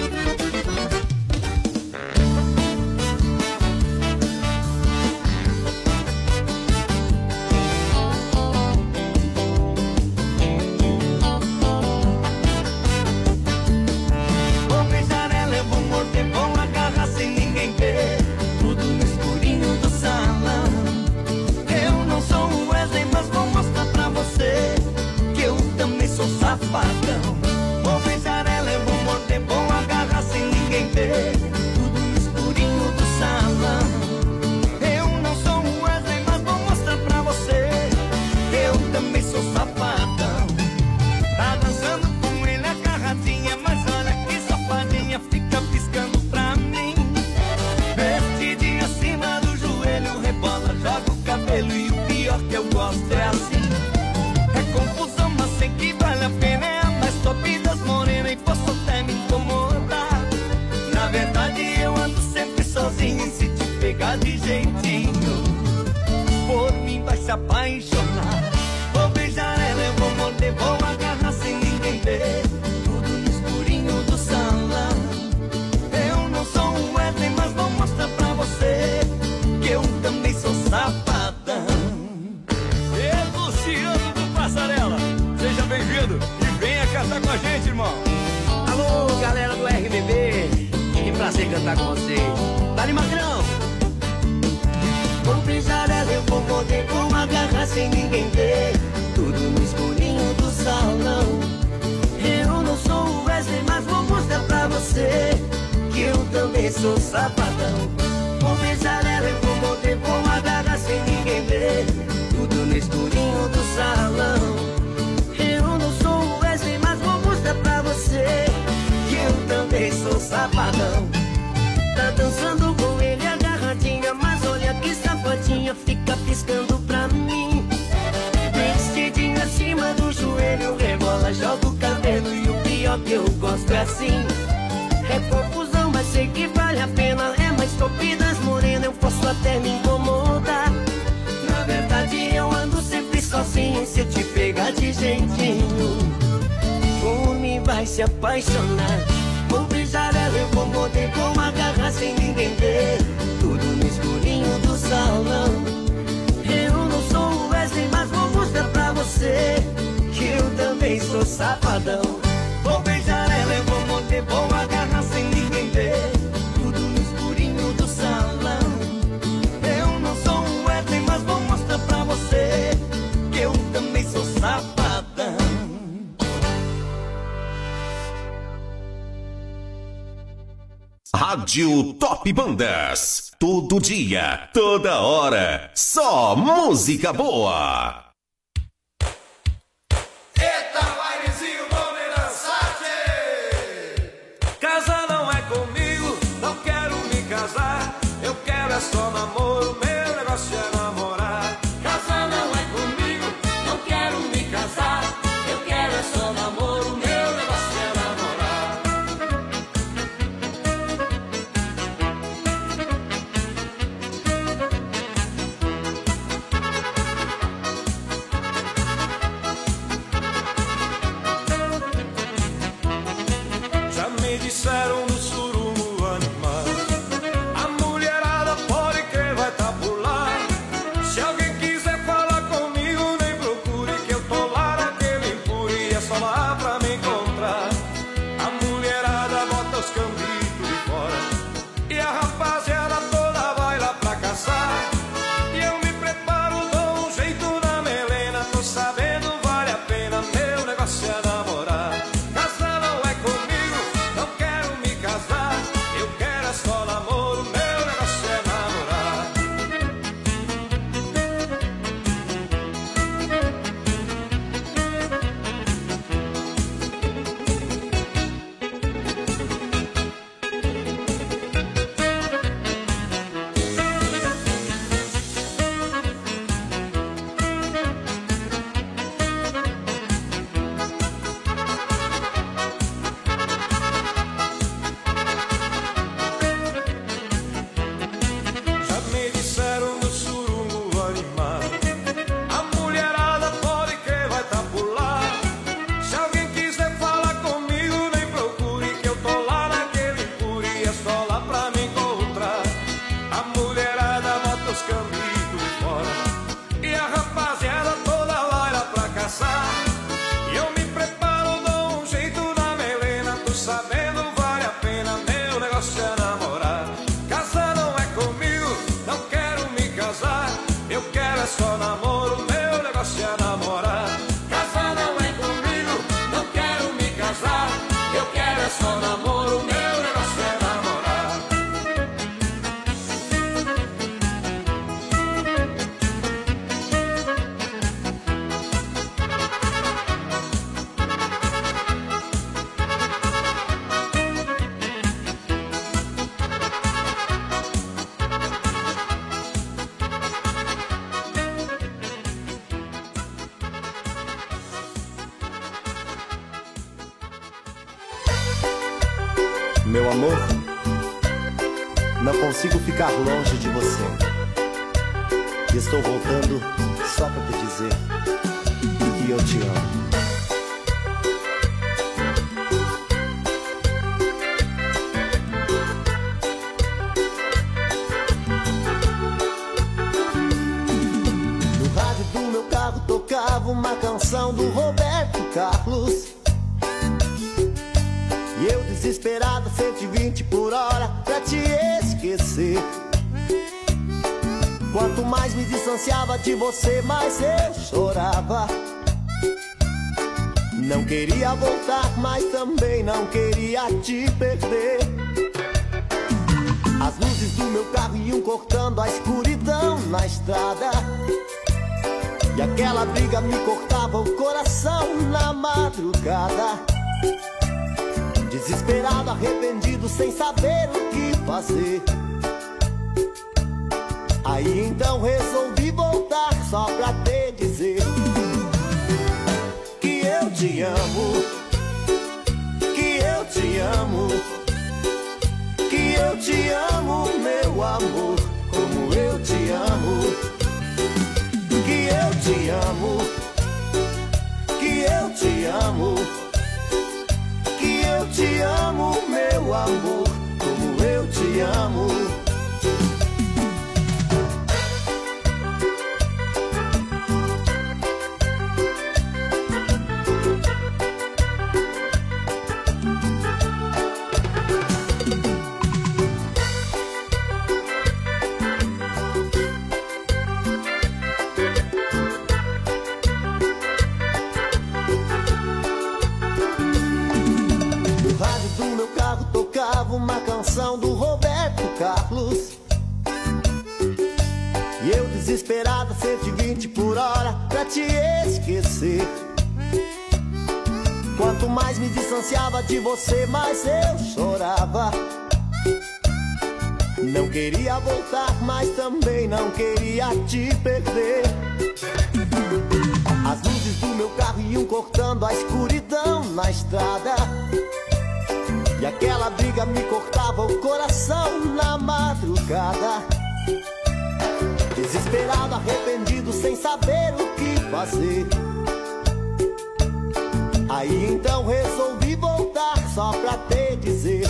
Vou beijar ela, eu vou morder, vou agarrar sem ninguém ver. Tudo no escurinho do salão. Eu não sou o Wesley, mas vou mostrar pra você que eu também sou safadão. Vou beijar ela, eu vou morder, vou agarrar sem ninguém ver. Tudo no escurinho do salão. Eu não sou o Wesley, mas vou mostrar pra você que eu também sou safadão. Tá dançando com ele agarradinha, mas olha que safadinha, fica piscando pra mim. Vestidinha acima do joelho, rebola, joga o cabelo e o pior que eu gosto é assim. É confusão, mas sei que vale a pena, é a mais top das morenas e posso até me incomodar. Na verdade eu ando sempre sozinho e se te pegar de jeitinho, por mim vai se apaixonar. Vou beijar ela, eu vou morder, vou agarrar sem ninguém ver. Tudo no escurinho do salão. Eu não sou o Wesley, mas vou mostrar pra você que eu também sou safadão. Luciano do Passarela, seja bem-vindo e venha cantar com a gente, irmão. Alô, galera do RBB, que prazer cantar com vocês. Dá-lhe magrão. Vou beijar ela, eu vou morder, vou agarrar sem ninguém ver. Tudo no escurinho do salão. Eu não sou o Wesley, mas vou mostrar pra você que eu também sou safadão. Vou beijar ela, eu vou morder, vou agarrar sem ninguém ver. Tudo no escurinho do salão. Eu não sou o Wesley, mas vou mostrar pra você que eu também sou safadão. Tá dançando com ele agarradinha, mas olha que safadinha, fica piscando pra mim. Vestidinho acima do joelho, rebola, joga o cabelo e o pior que eu gosto é assim. É confusão, mas sei que vale a pena, é mais top das morenas, eu posso até me incomodar. Na verdade eu ando sempre sozinho, se eu te pegar de jeitinho, por mim vai se apaixonar. Vou beijar ela, eu vou morder, vou agarrar sem ninguém ver. Tudo no escurinho do salão. Eu não sou o Wesley, mas vou mostrar pra você que eu também sou safadão. Vou beijar ela, eu vou morder, vou agarrar sem ninguém ver. Tudo no escurinho do salão. Eu não sou o Wesley, mas vou mostrar pra você que eu também sou safadão. Rádio Top Bandas. Todo dia, toda hora. Só música boa. Eita, bailezinho, vamos dançar, tchê! Casar não é comigo, não quero me casar. Eu quero é só namoro, meu negócio é namorar. Casar não é comigo, não quero me casar. Eu quero é só namoro, meu negócio é namorar. Meu amor, não consigo ficar longe de você. E estou voltando só pra te dizer que eu te amo. No rádio do meu carro tocava uma canção do Roberto Carlos. E eu desesperado, 120 por hora pra te esquecer. Quanto mais me distanciava de você, mais eu chorava. Não queria voltar, mas também não queria te perder. As luzes do meu carro iam cortando a escuridão na estrada. E aquela briga me cortava o coração na madrugada. Desesperado, arrependido, sem saber o que fazer. Aí então resolvi voltar só pra te dizer que eu te amo, que eu te amo, que eu te amo, meu amor, como eu te amo, que eu te amo, que eu te amo, que eu te amo, meu amor, como eu te amo. Uma canção do Roberto Carlos. E eu desesperado, 120 por hora pra te esquecer. Quanto mais me distanciava de você, mais eu chorava. Não queria voltar, mas também não queria te perder. As luzes do meu carro iam cortando a escuridão na estrada. E aquela briga me cortava o coração na madrugada. Desesperado, arrependido, sem saber o que fazer. Aí então resolvi voltar só pra te dizer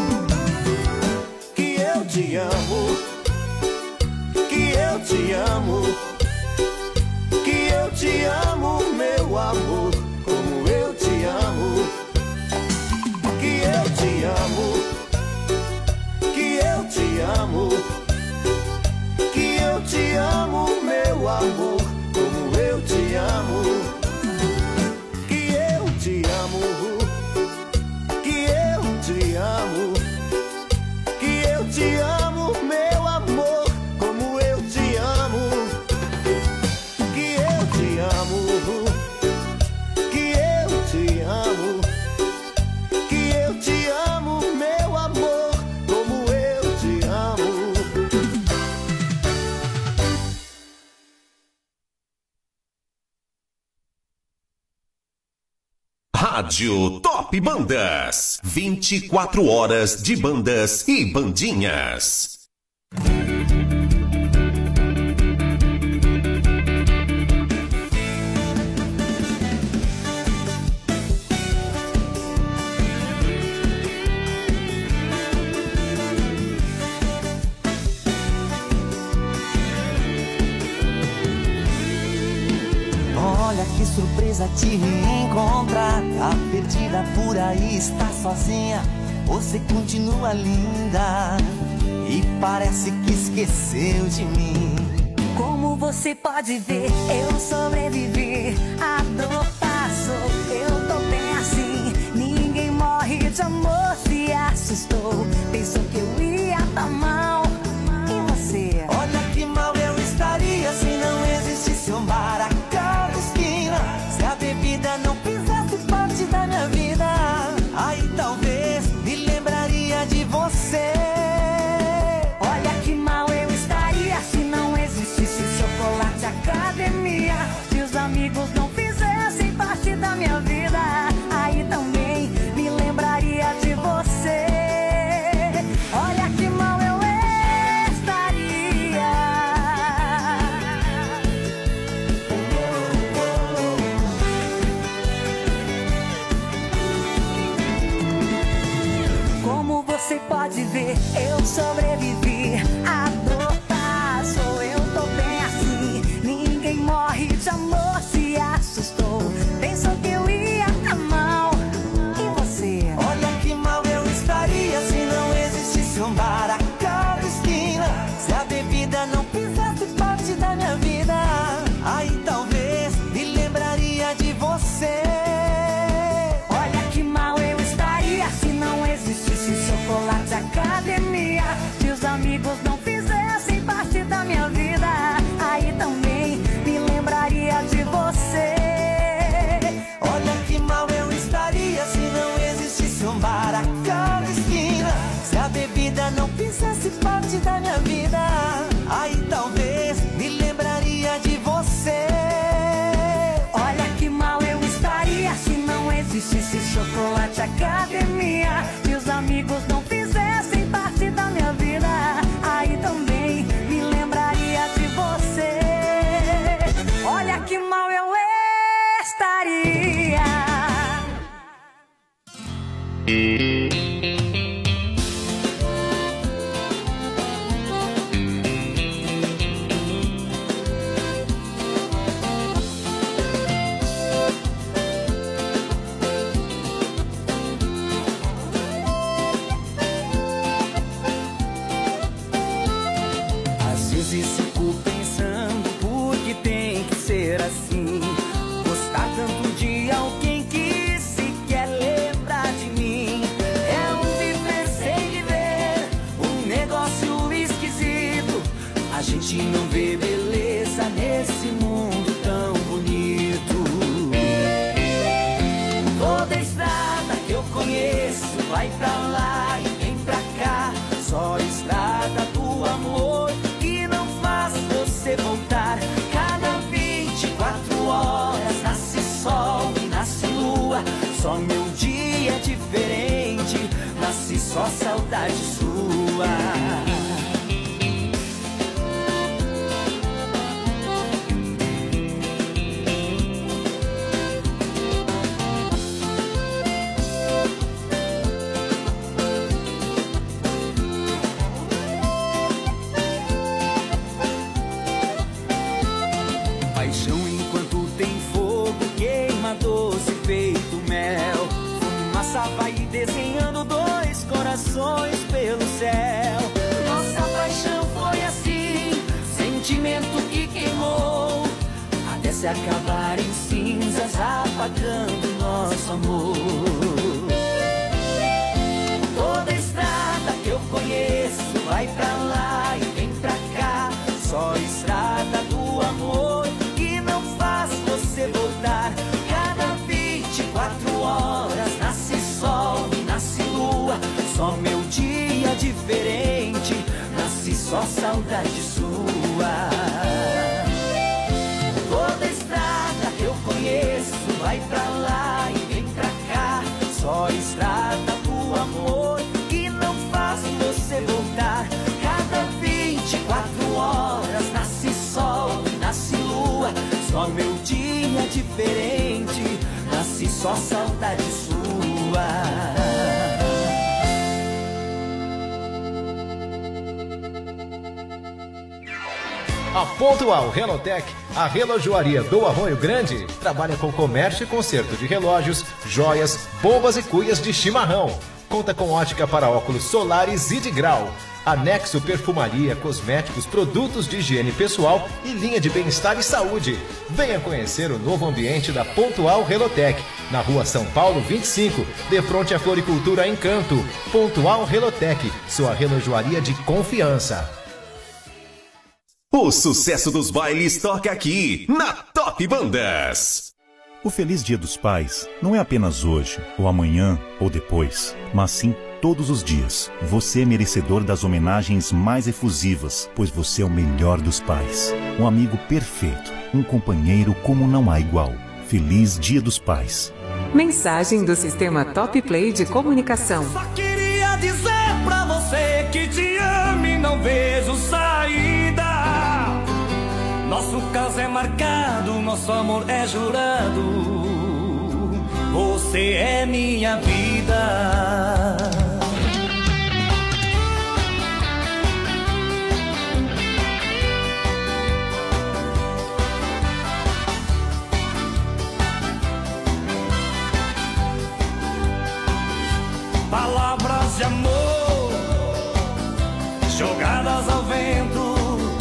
que eu te amo, que eu te amo, que eu te amo, meu amor, como eu te amo. Que eu te amo, que eu te amo, que eu te amo, meu amor, como eu te amo. Que eu te amo, que eu te amo, que eu te amo, meu amor, como eu te amo. Que eu te amo, que eu te amo, que eu te amo, meu amor, como eu te amo. Rádio Top Bandas. 24 horas de bandas e bandinhas. Olha que surpresa te reencontrar. Tá perdida por aí, está sozinha. Você continua linda e parece que esqueceu de mim. Como você pode ver, eu sobrevivi. A dor passou, eu tô bem assim. Ninguém morre de amor, se assustou. Pensou que eu ia tá mal. E você? Olha que mal eu estaria se não existisse um bar a cada esquina. Se a bebida não fizesse parte da minha vida, aí talvez me lembraria de você. Olha que mal eu estaria se não existisse chocolate, academia. Se os amigos não fizessem parte da minha vida, aí também me lembraria de você. existisse esse chocolate academia, se os amigos não fizessem parte da minha vida, aí também me lembraria de você. Olha que mal eu estaria. Às vezes fico pensando por que tem que ser assim. Gostar tanto de alguém que sequer lembra de mim. É um viver sem viver, um negócio esquisito. A gente não vê beleza nesse mundo tão bonito. Toda estrada que eu conheço vai pra lá e vem pra cá. Só estrada do amor que não faz você voltar. Cada 24 horas nasce sol e nasce lua. Só meu dia é diferente, nasce só saudade sua. Paixão enquanto tem fogo, queima doce feito mel. Fumaça vai desenhando dois corações pelo céu. Nossa paixão foi assim, sentimento que queimou, até se acabar em cinzas, apagando nosso amor. Toda estrada que eu conheço vai pra lá e vem pra cá. Só estrada do amor que não faz você voltar. Cada 24 horas nasce sol e nasce lua. Só meu dia é diferente, nasce só saudade sua. Toda estrada que eu conheço vai pra lá e vem pra cá. Só estrada do amor que não faz você voltar. Cada 24 horas nasce sol e nasce lua. Só meu dia é diferente, nasce só saudade sua. A Pontual Relotec, a relojoaria do Arroio Grande, trabalha com comércio e conserto de relógios, joias, bombas e cuias de chimarrão. Conta com ótica para óculos solares e de grau. Anexo perfumaria, cosméticos, produtos de higiene pessoal e linha de bem-estar e saúde. Venha conhecer o novo ambiente da Pontual Relotec, na rua São Paulo 25, de frente à Floricultura Encanto. Pontual Relotec, sua relojoaria de confiança. O sucesso dos bailes toca aqui, na Top Bandas. O Feliz Dia dos Pais não é apenas hoje, ou amanhã, ou depois, mas sim todos os dias. Você é merecedor das homenagens mais efusivas, pois você é o melhor dos pais. Um amigo perfeito, um companheiro como não há igual. Feliz Dia dos Pais. Mensagem do Sistema Top Play de Comunicação. Só queria dizer pra você que te amo e não vejo saída. Nosso caso é marcado, nosso amor é jurado. Você é minha vida. Palavras de amor jogadas ao vento.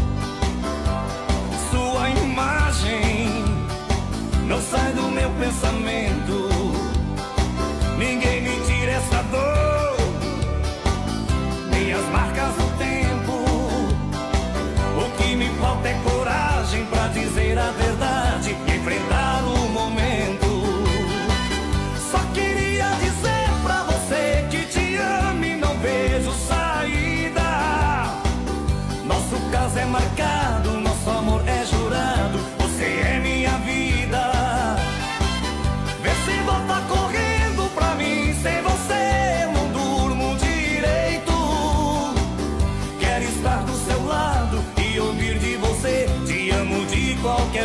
Sua imagem não sai do meu pensamento. Ninguém me tira essa dor, nem as marcas do tempo. O que me falta é coragem pra dizer a verdade e enfrentar o momento. Só queria dizer pra você que te amo e não vejo saída. Nosso caso é marcado, nosso amor é jurado. Você é minha vida. Vê se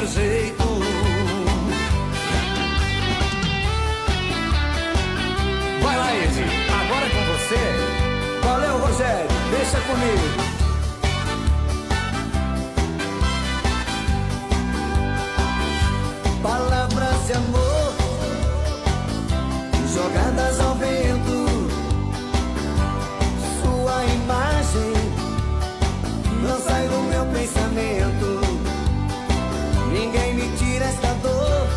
qualquer jeito. Vai lá, Ed, agora é com você. Valeu, Rogério, deixa comigo. Palavras de amor jogadas ao vento, sua imagem não sai do meu pensamento. Ninguém me tira esta dor,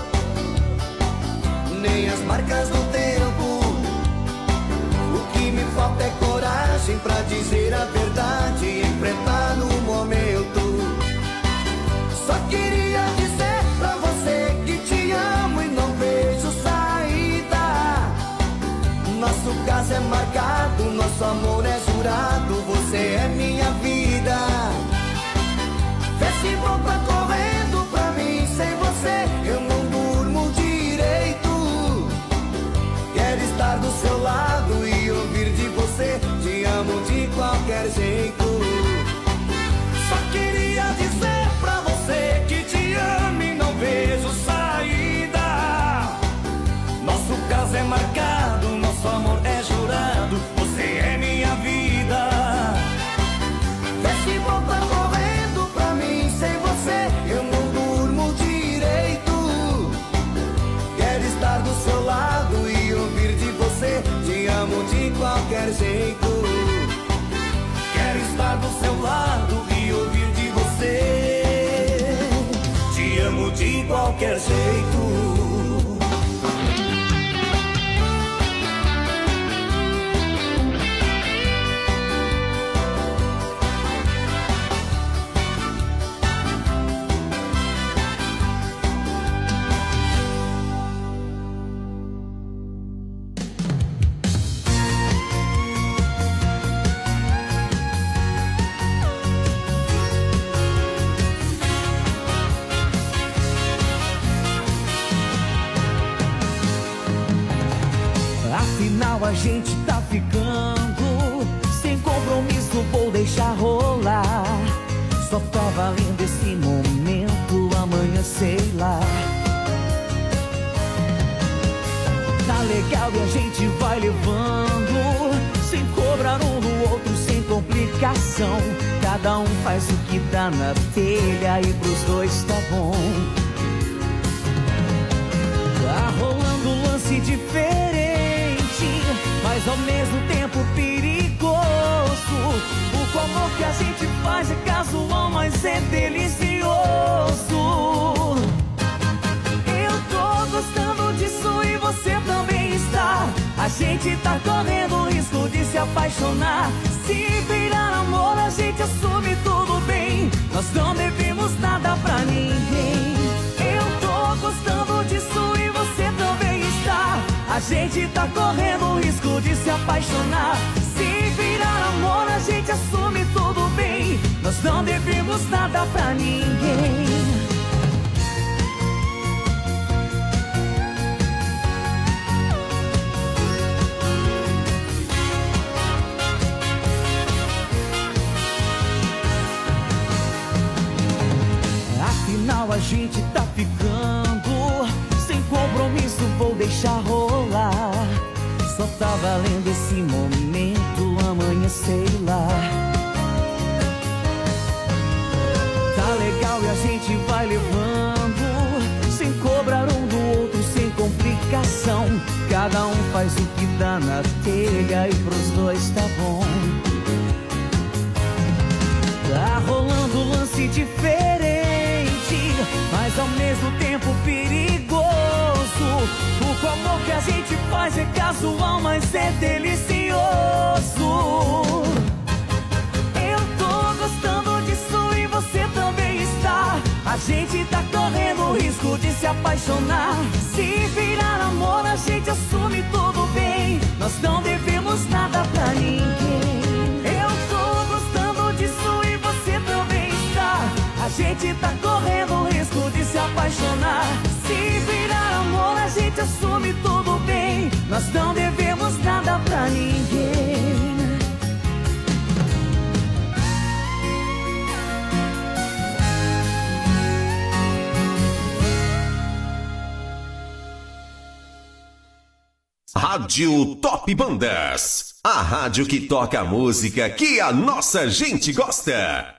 nem as marcas do tempo. O que me falta é coragem pra dizer a verdade e enfrentar no momento. Só queria dizer pra você que te amo e não vejo saída. Nosso caso é marcado, nosso amor é jurado. Você é minha vida. Vê se volta correndo pra mim. Sem você eu não durmo direito. Quero estar do seu lado e ouvir de você: te amo de qualquer jeito. Só queria dizer pra você que te amo e não vejo saída. Nosso caso é marcado, nosso amor é jurado. Você é minha vida. Vê se volta correndo pra mim. Sem você eu não durmo direito. Quero estar do seu lado e ouvir de você: te amo de qualquer jeito. Quero estar do seu lado e ouvir de você: te amo de qualquer jeito. Afinal a gente tá ficando sem compromisso, vou deixar rolar. Só tá valendo esse momento, amanhã sei lá. Tá legal e a gente vai levando, sem cobrar um do outro, sem complicação. Cada um faz o que dá na telha e pros dois tá bom. Tá rolando um lance diferente, mas ao mesmo tempo perigoso. O amor que a gente faz é casual, mas é delicioso. Eu tô gostando disso e você também está. A gente tá correndo o risco de se apaixonar. Se virar amor, a gente assume tudo bem. Nós não devemos nada pra ninguém. Eu tô gostando disso e você também está. A gente tá correndo o risco de se apaixonar. Se virar amor, a gente assume tudo bem. Nós não devemos nada pra ninguém. Afinal a gente tá ficando sem compromisso, vou deixar rolar. Só tá valendo esse momento, amanhã sei lá. Tá legal e a gente vai levando, sem cobrar um do outro, sem complicação. Cada um faz o que dá na telha e pros dois tá bom. Tá rolando lance diferente, mas ao mesmo tempo perigoso. O amor que a gente faz é casual, mas é delicioso. Eu tô gostando disso e você também está. A gente tá correndo o risco de se apaixonar. Se virar amor, a gente assume tudo bem. Nós não devemos nada pra ninguém. Eu tô gostando disso e você também está. A gente tá correndo o risco de se apaixonar. Se virar amor, a gente assume tudo bem. Nós não devemos nada pra ninguém. Rádio Top Bandas. A rádio que toca a música que a nossa gente gosta.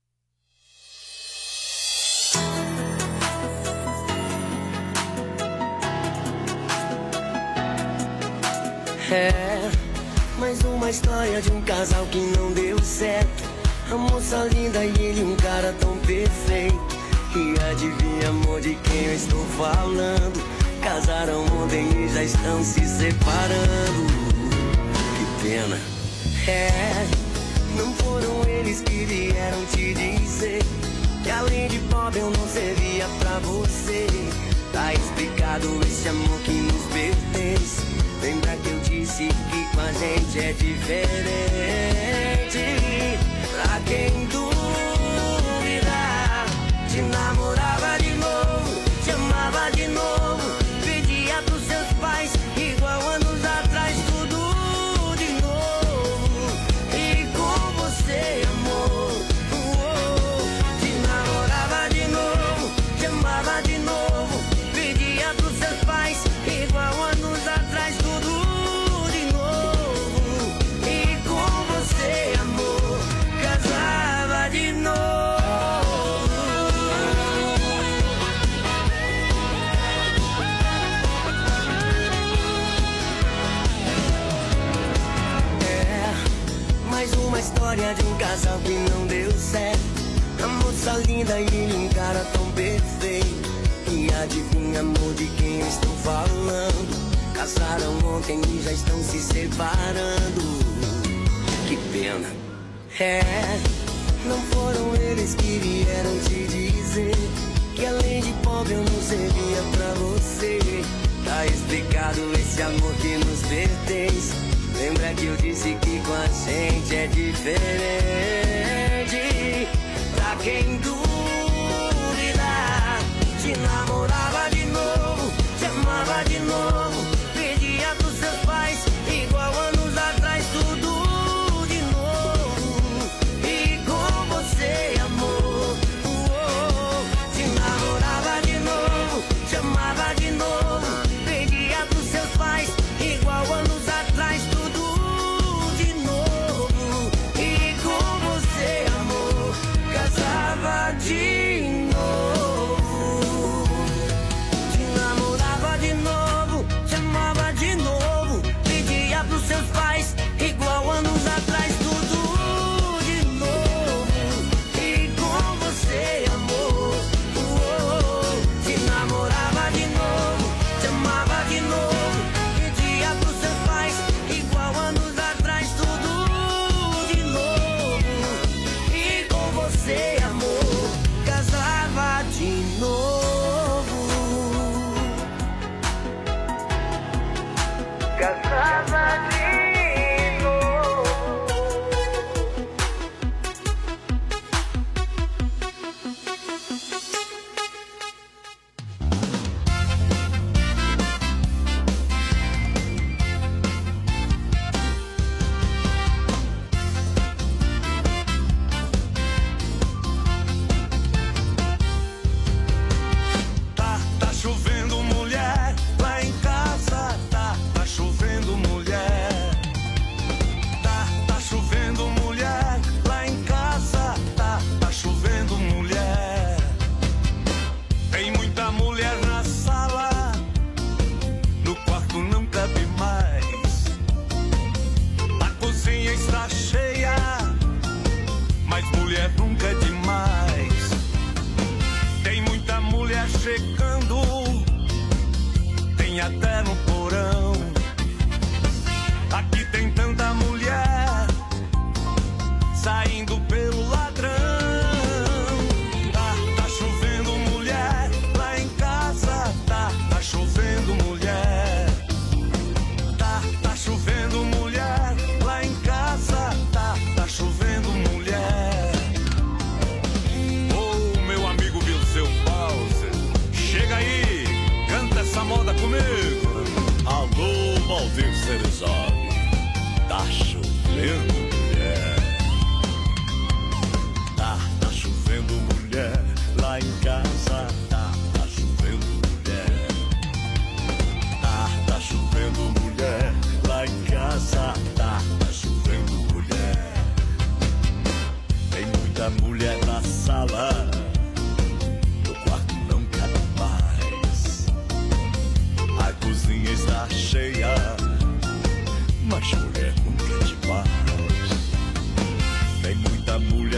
É mais uma história de um casal que não deu certo. A moça linda e ele um cara tão perfeito. E adivinha, amor, de quem eu estou falando? Casaram ontem e já estão se separando. Que pena. É, não foram eles que vieram te dizer que além de pobre eu não servia pra você. Tá explicado esse amor que nos pertence. Lembra que eu disse que com a gente é diferente? Pra quem duvida, te namorava de novo, te amava de novo, pedia pros seus pais igual anos atrás, tudo de novo. E com você, amor, te namorava de novo, te amava de novo, pedia pros seus pais igual anos atrás, tudo de novo. E com você, amor, casava de novo. Mais uma história de um casal que não deu certo. A moça linda e ele um cara tão perfeito. E adivinha, amor, de quem eu estou falando? Casaram ontem e já estão se separando. Que pena. É, não foram eles que vieram te dizer que além de pobre eu não servia pra você. Tá explicado esse amor que nos pertence. Lembra que eu disse que com a gente é diferente? Pra quem duvida, te namorava de novo, te amava de novo, pedia pros seus pais igual anos atrás, tudo de novo. E com você, amor, te namorava de novo, te amava de novo, pedia pros seus pais igual anos atrás, tudo de novo. E com você, amor, casava de novo. Te namorava de novo, te amava de novo, pedia pros seus pais igual anos atrás, tudo de novo. E com você, amor, te namorava de novo, te amava de novo, pedia pros seus pais igual anos atrás, tudo de novo. E com você, amor, casava de novo. Casava de novo. Tá chovendo, mulher, lá em casa. Tá chovendo, mulher. Tá chovendo, mulher, lá em casa. Tá chovendo, mulher. Tem muita mulher na sala, no quarto não cabe mais. A cozinha está cheia, mas mulher nunca é demais. Tem muita mulher chegando, tem até no porão. Aqui tem tanta mulher saindo pelo ladrão. Tá chovendo, mulher, lá em casa. Tá chovendo, mulher. Tá chovendo, mulher, lá em casa. Tá chovendo, mulher. Ô, meu amigo Vilseu Pauser, chega aí, canta essa moda comigo. Alô, Valdir Cerizoli, tá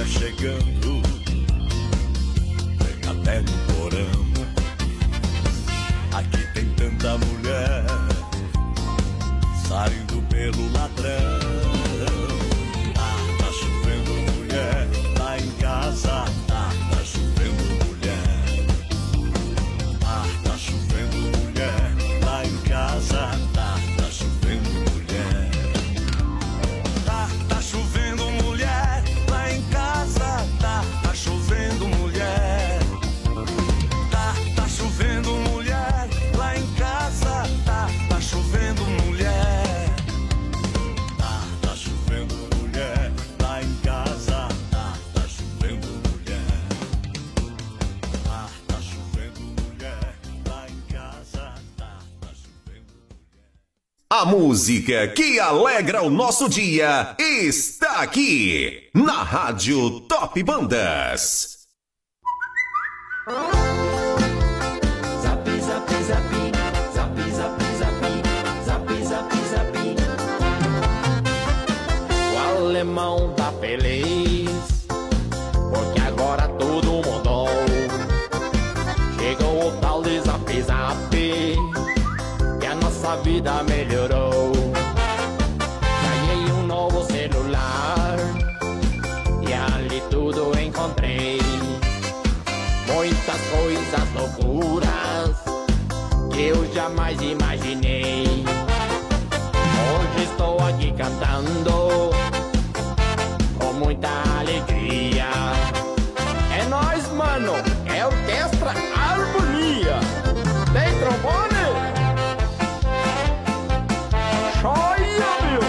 estiver chegando, vem até no porão. Aqui tem tanta mulher saindo pelo ladrão. Tá chovendo mulher lá em casa. Tá chovendo mulher. Tá chovendo mulher lá em casa. Tá chovendo mulher. Tá chovendo mulher lá em casa. Tá chovendo mulher. Tá chovendo mulher lá em casa. Tá chovendo mulher. Tá chovendo mulher lá em casa. Tá chovendo mulher. Tá chovendo mulher lá em casa. Tá chovendo. A música que alegra o nosso dia está aqui na Rádio Top Bandas. Zap, zap, zap, zap, zap, zap, zap, zap, zap. O alemão tá feliz, porque agora tudo mudou. Chegou o tal de Zap Zap, e a nossa vida melhorou. Ganhei um novo celular, e ali tudo encontrei. Muitas coisas loucuras que eu jamais imaginei. Hoje estou aqui cantando com muita alegria. É nóis, mano, é Orquestra Harmonia. Tem trombone? Joia, meu!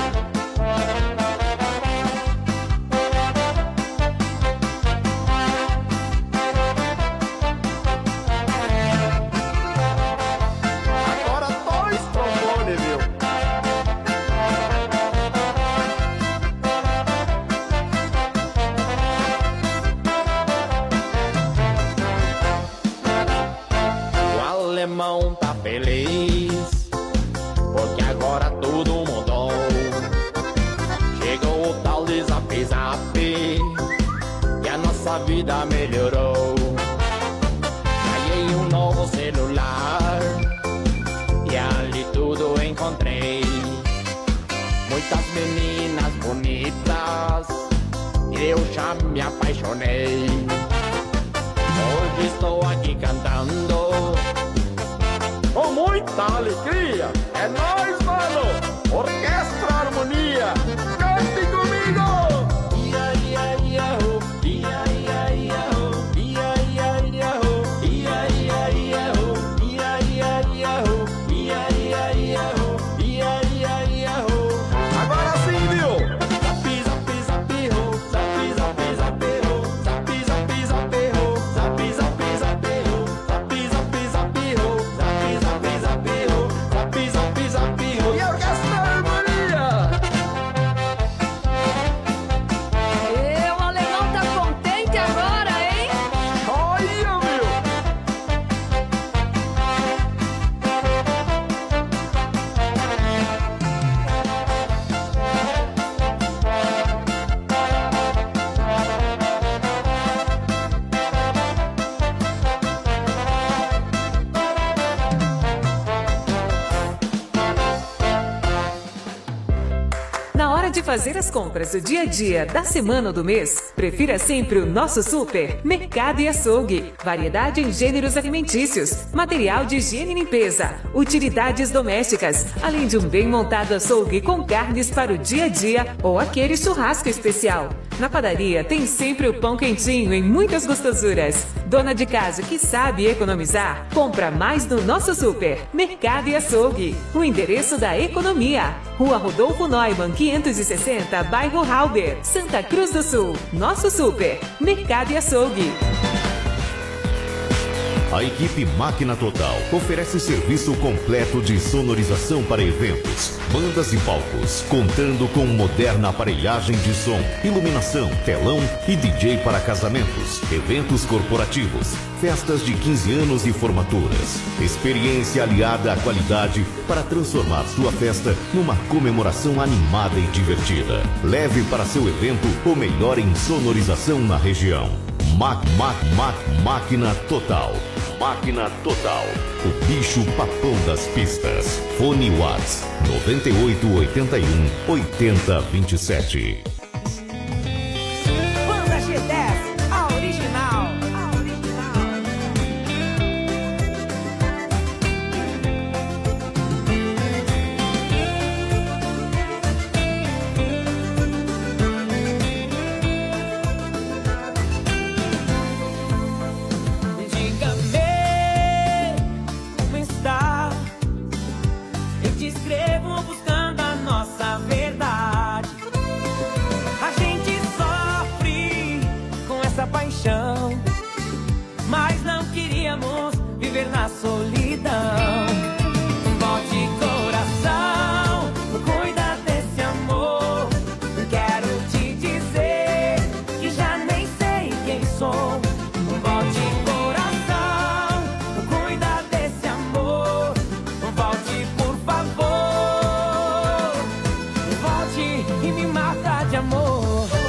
Agora dois trombones, meu! O alemão tá feliz, porque agora tudo mudou. Chegou o tal de Zap Zap, e a nossa vida melhorou. Ganhei um novo celular, e ali tudo encontrei. Muitas meninas bonitas, e eu já me apaixonei. Hoje estou aqui cantando com muita alegria. É nóis, mano! Orquestra Harmonia, cante comigo! Ia, ia, ia, oh. Ia, ia, ia, oh. Ia, ia, ia, oh. Ia, ia, ia, oh. Ia, ia, ia, oh. Ia, ia, ia, oh. Ia, ia, ia, oh. Agora sim, viu? Zap, zap, zap, oh. Zap, zap, zap, oh. Zap, zap, zap, oh. Zap, zap, zap, oh. Zap, zap, zap, oh. Zap, zap, zap, oh. Zap, zap, zap, oh. E a Orquestra Harmonia! O alemão tá contente agora, hein? Olha, meu! Na hora de fazer as compras do dia a dia, da semana ou do mês, prefira sempre o nosso super Mercado e Açougue. Variedade em gêneros alimentícios, material de higiene e limpeza, utilidades domésticas, além de um bem montado açougue com carnes para o dia a dia ou aquele churrasco especial. Na padaria tem sempre o pão quentinho em muitas gostosuras. Dona de casa que sabe economizar, compra mais no nosso super Mercado e Açougue. O endereço da economia: Rua Rodolfo Neumann, 560, bairro Halber, Santa Cruz do Sul. Nosso super Mercado e Açougue. A equipe Máquina Total oferece serviço completo de sonorização para eventos, bandas e palcos, contando com moderna aparelhagem de som, iluminação, telão e DJ para casamentos, eventos corporativos, festas de 15 anos e formaturas. Experiência aliada à qualidade para transformar sua festa numa comemoração animada e divertida. Leve para seu evento o melhor em sonorização na região. Máquina Total. Máquina Total. O bicho papão das pistas. Fone Whats 9881 8027. Banda G10, a original. Mas não queríamos viver na solidão. Volte coração, cuida desse amor. Quero te dizer que já nem sei quem sou. Volte coração, cuida desse amor. Volte por favor. Volte e me mata de amor.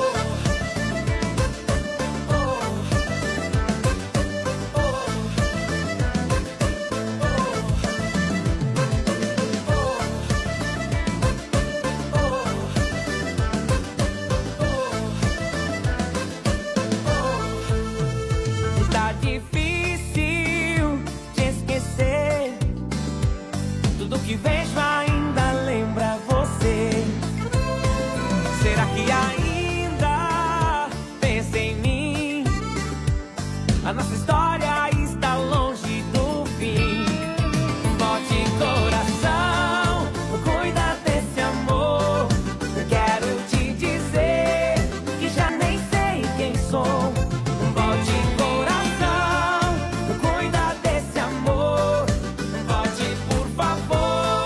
Que vejo ainda lembra você. Será que ainda pensa em mim? A nossa história está longe do fim. Bote coração, cuida desse amor. Quero te dizer que já nem sei quem sou. Bote coração, cuida desse amor. Volte por favor.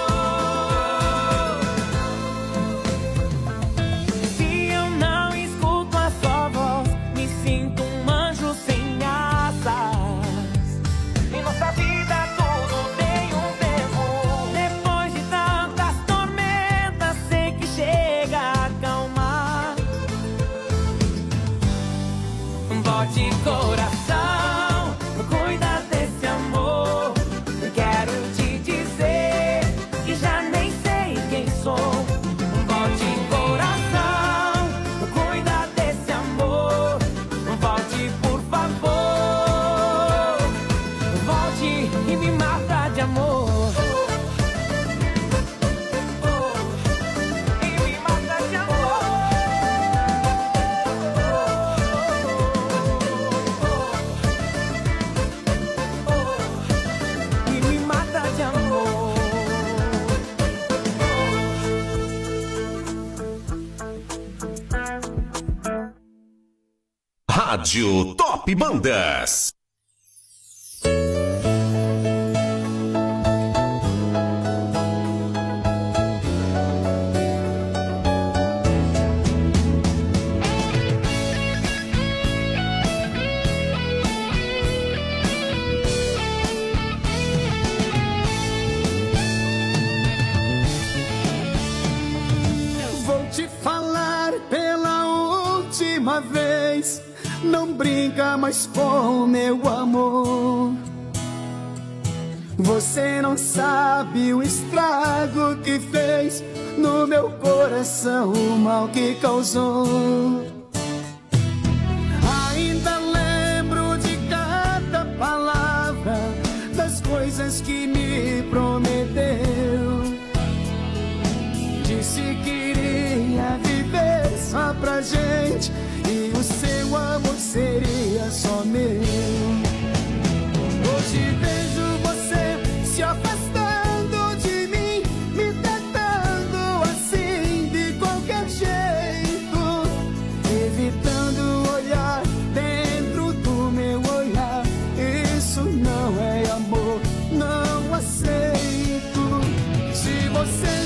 De coração, cuida desse amor. Quero te dizer que já nem sei quem sou. Volte coração, cuida desse amor. Volte por favor. Volte e me mata de amor. Rádio Top Bandas. Vou te falar pela última vez. Não brinca mais com meu amor. Você não sabe o estrago que fez no meu coração, o mal que causou. Ainda lembro de cada palavra, das coisas que me prometeu. Disse que iria viver só pra gente, e o seu amor seria só meu. Hoje vejo você se afastando de mim, me tratando assim de qualquer jeito, evitando olhar dentro do meu olhar. Isso não você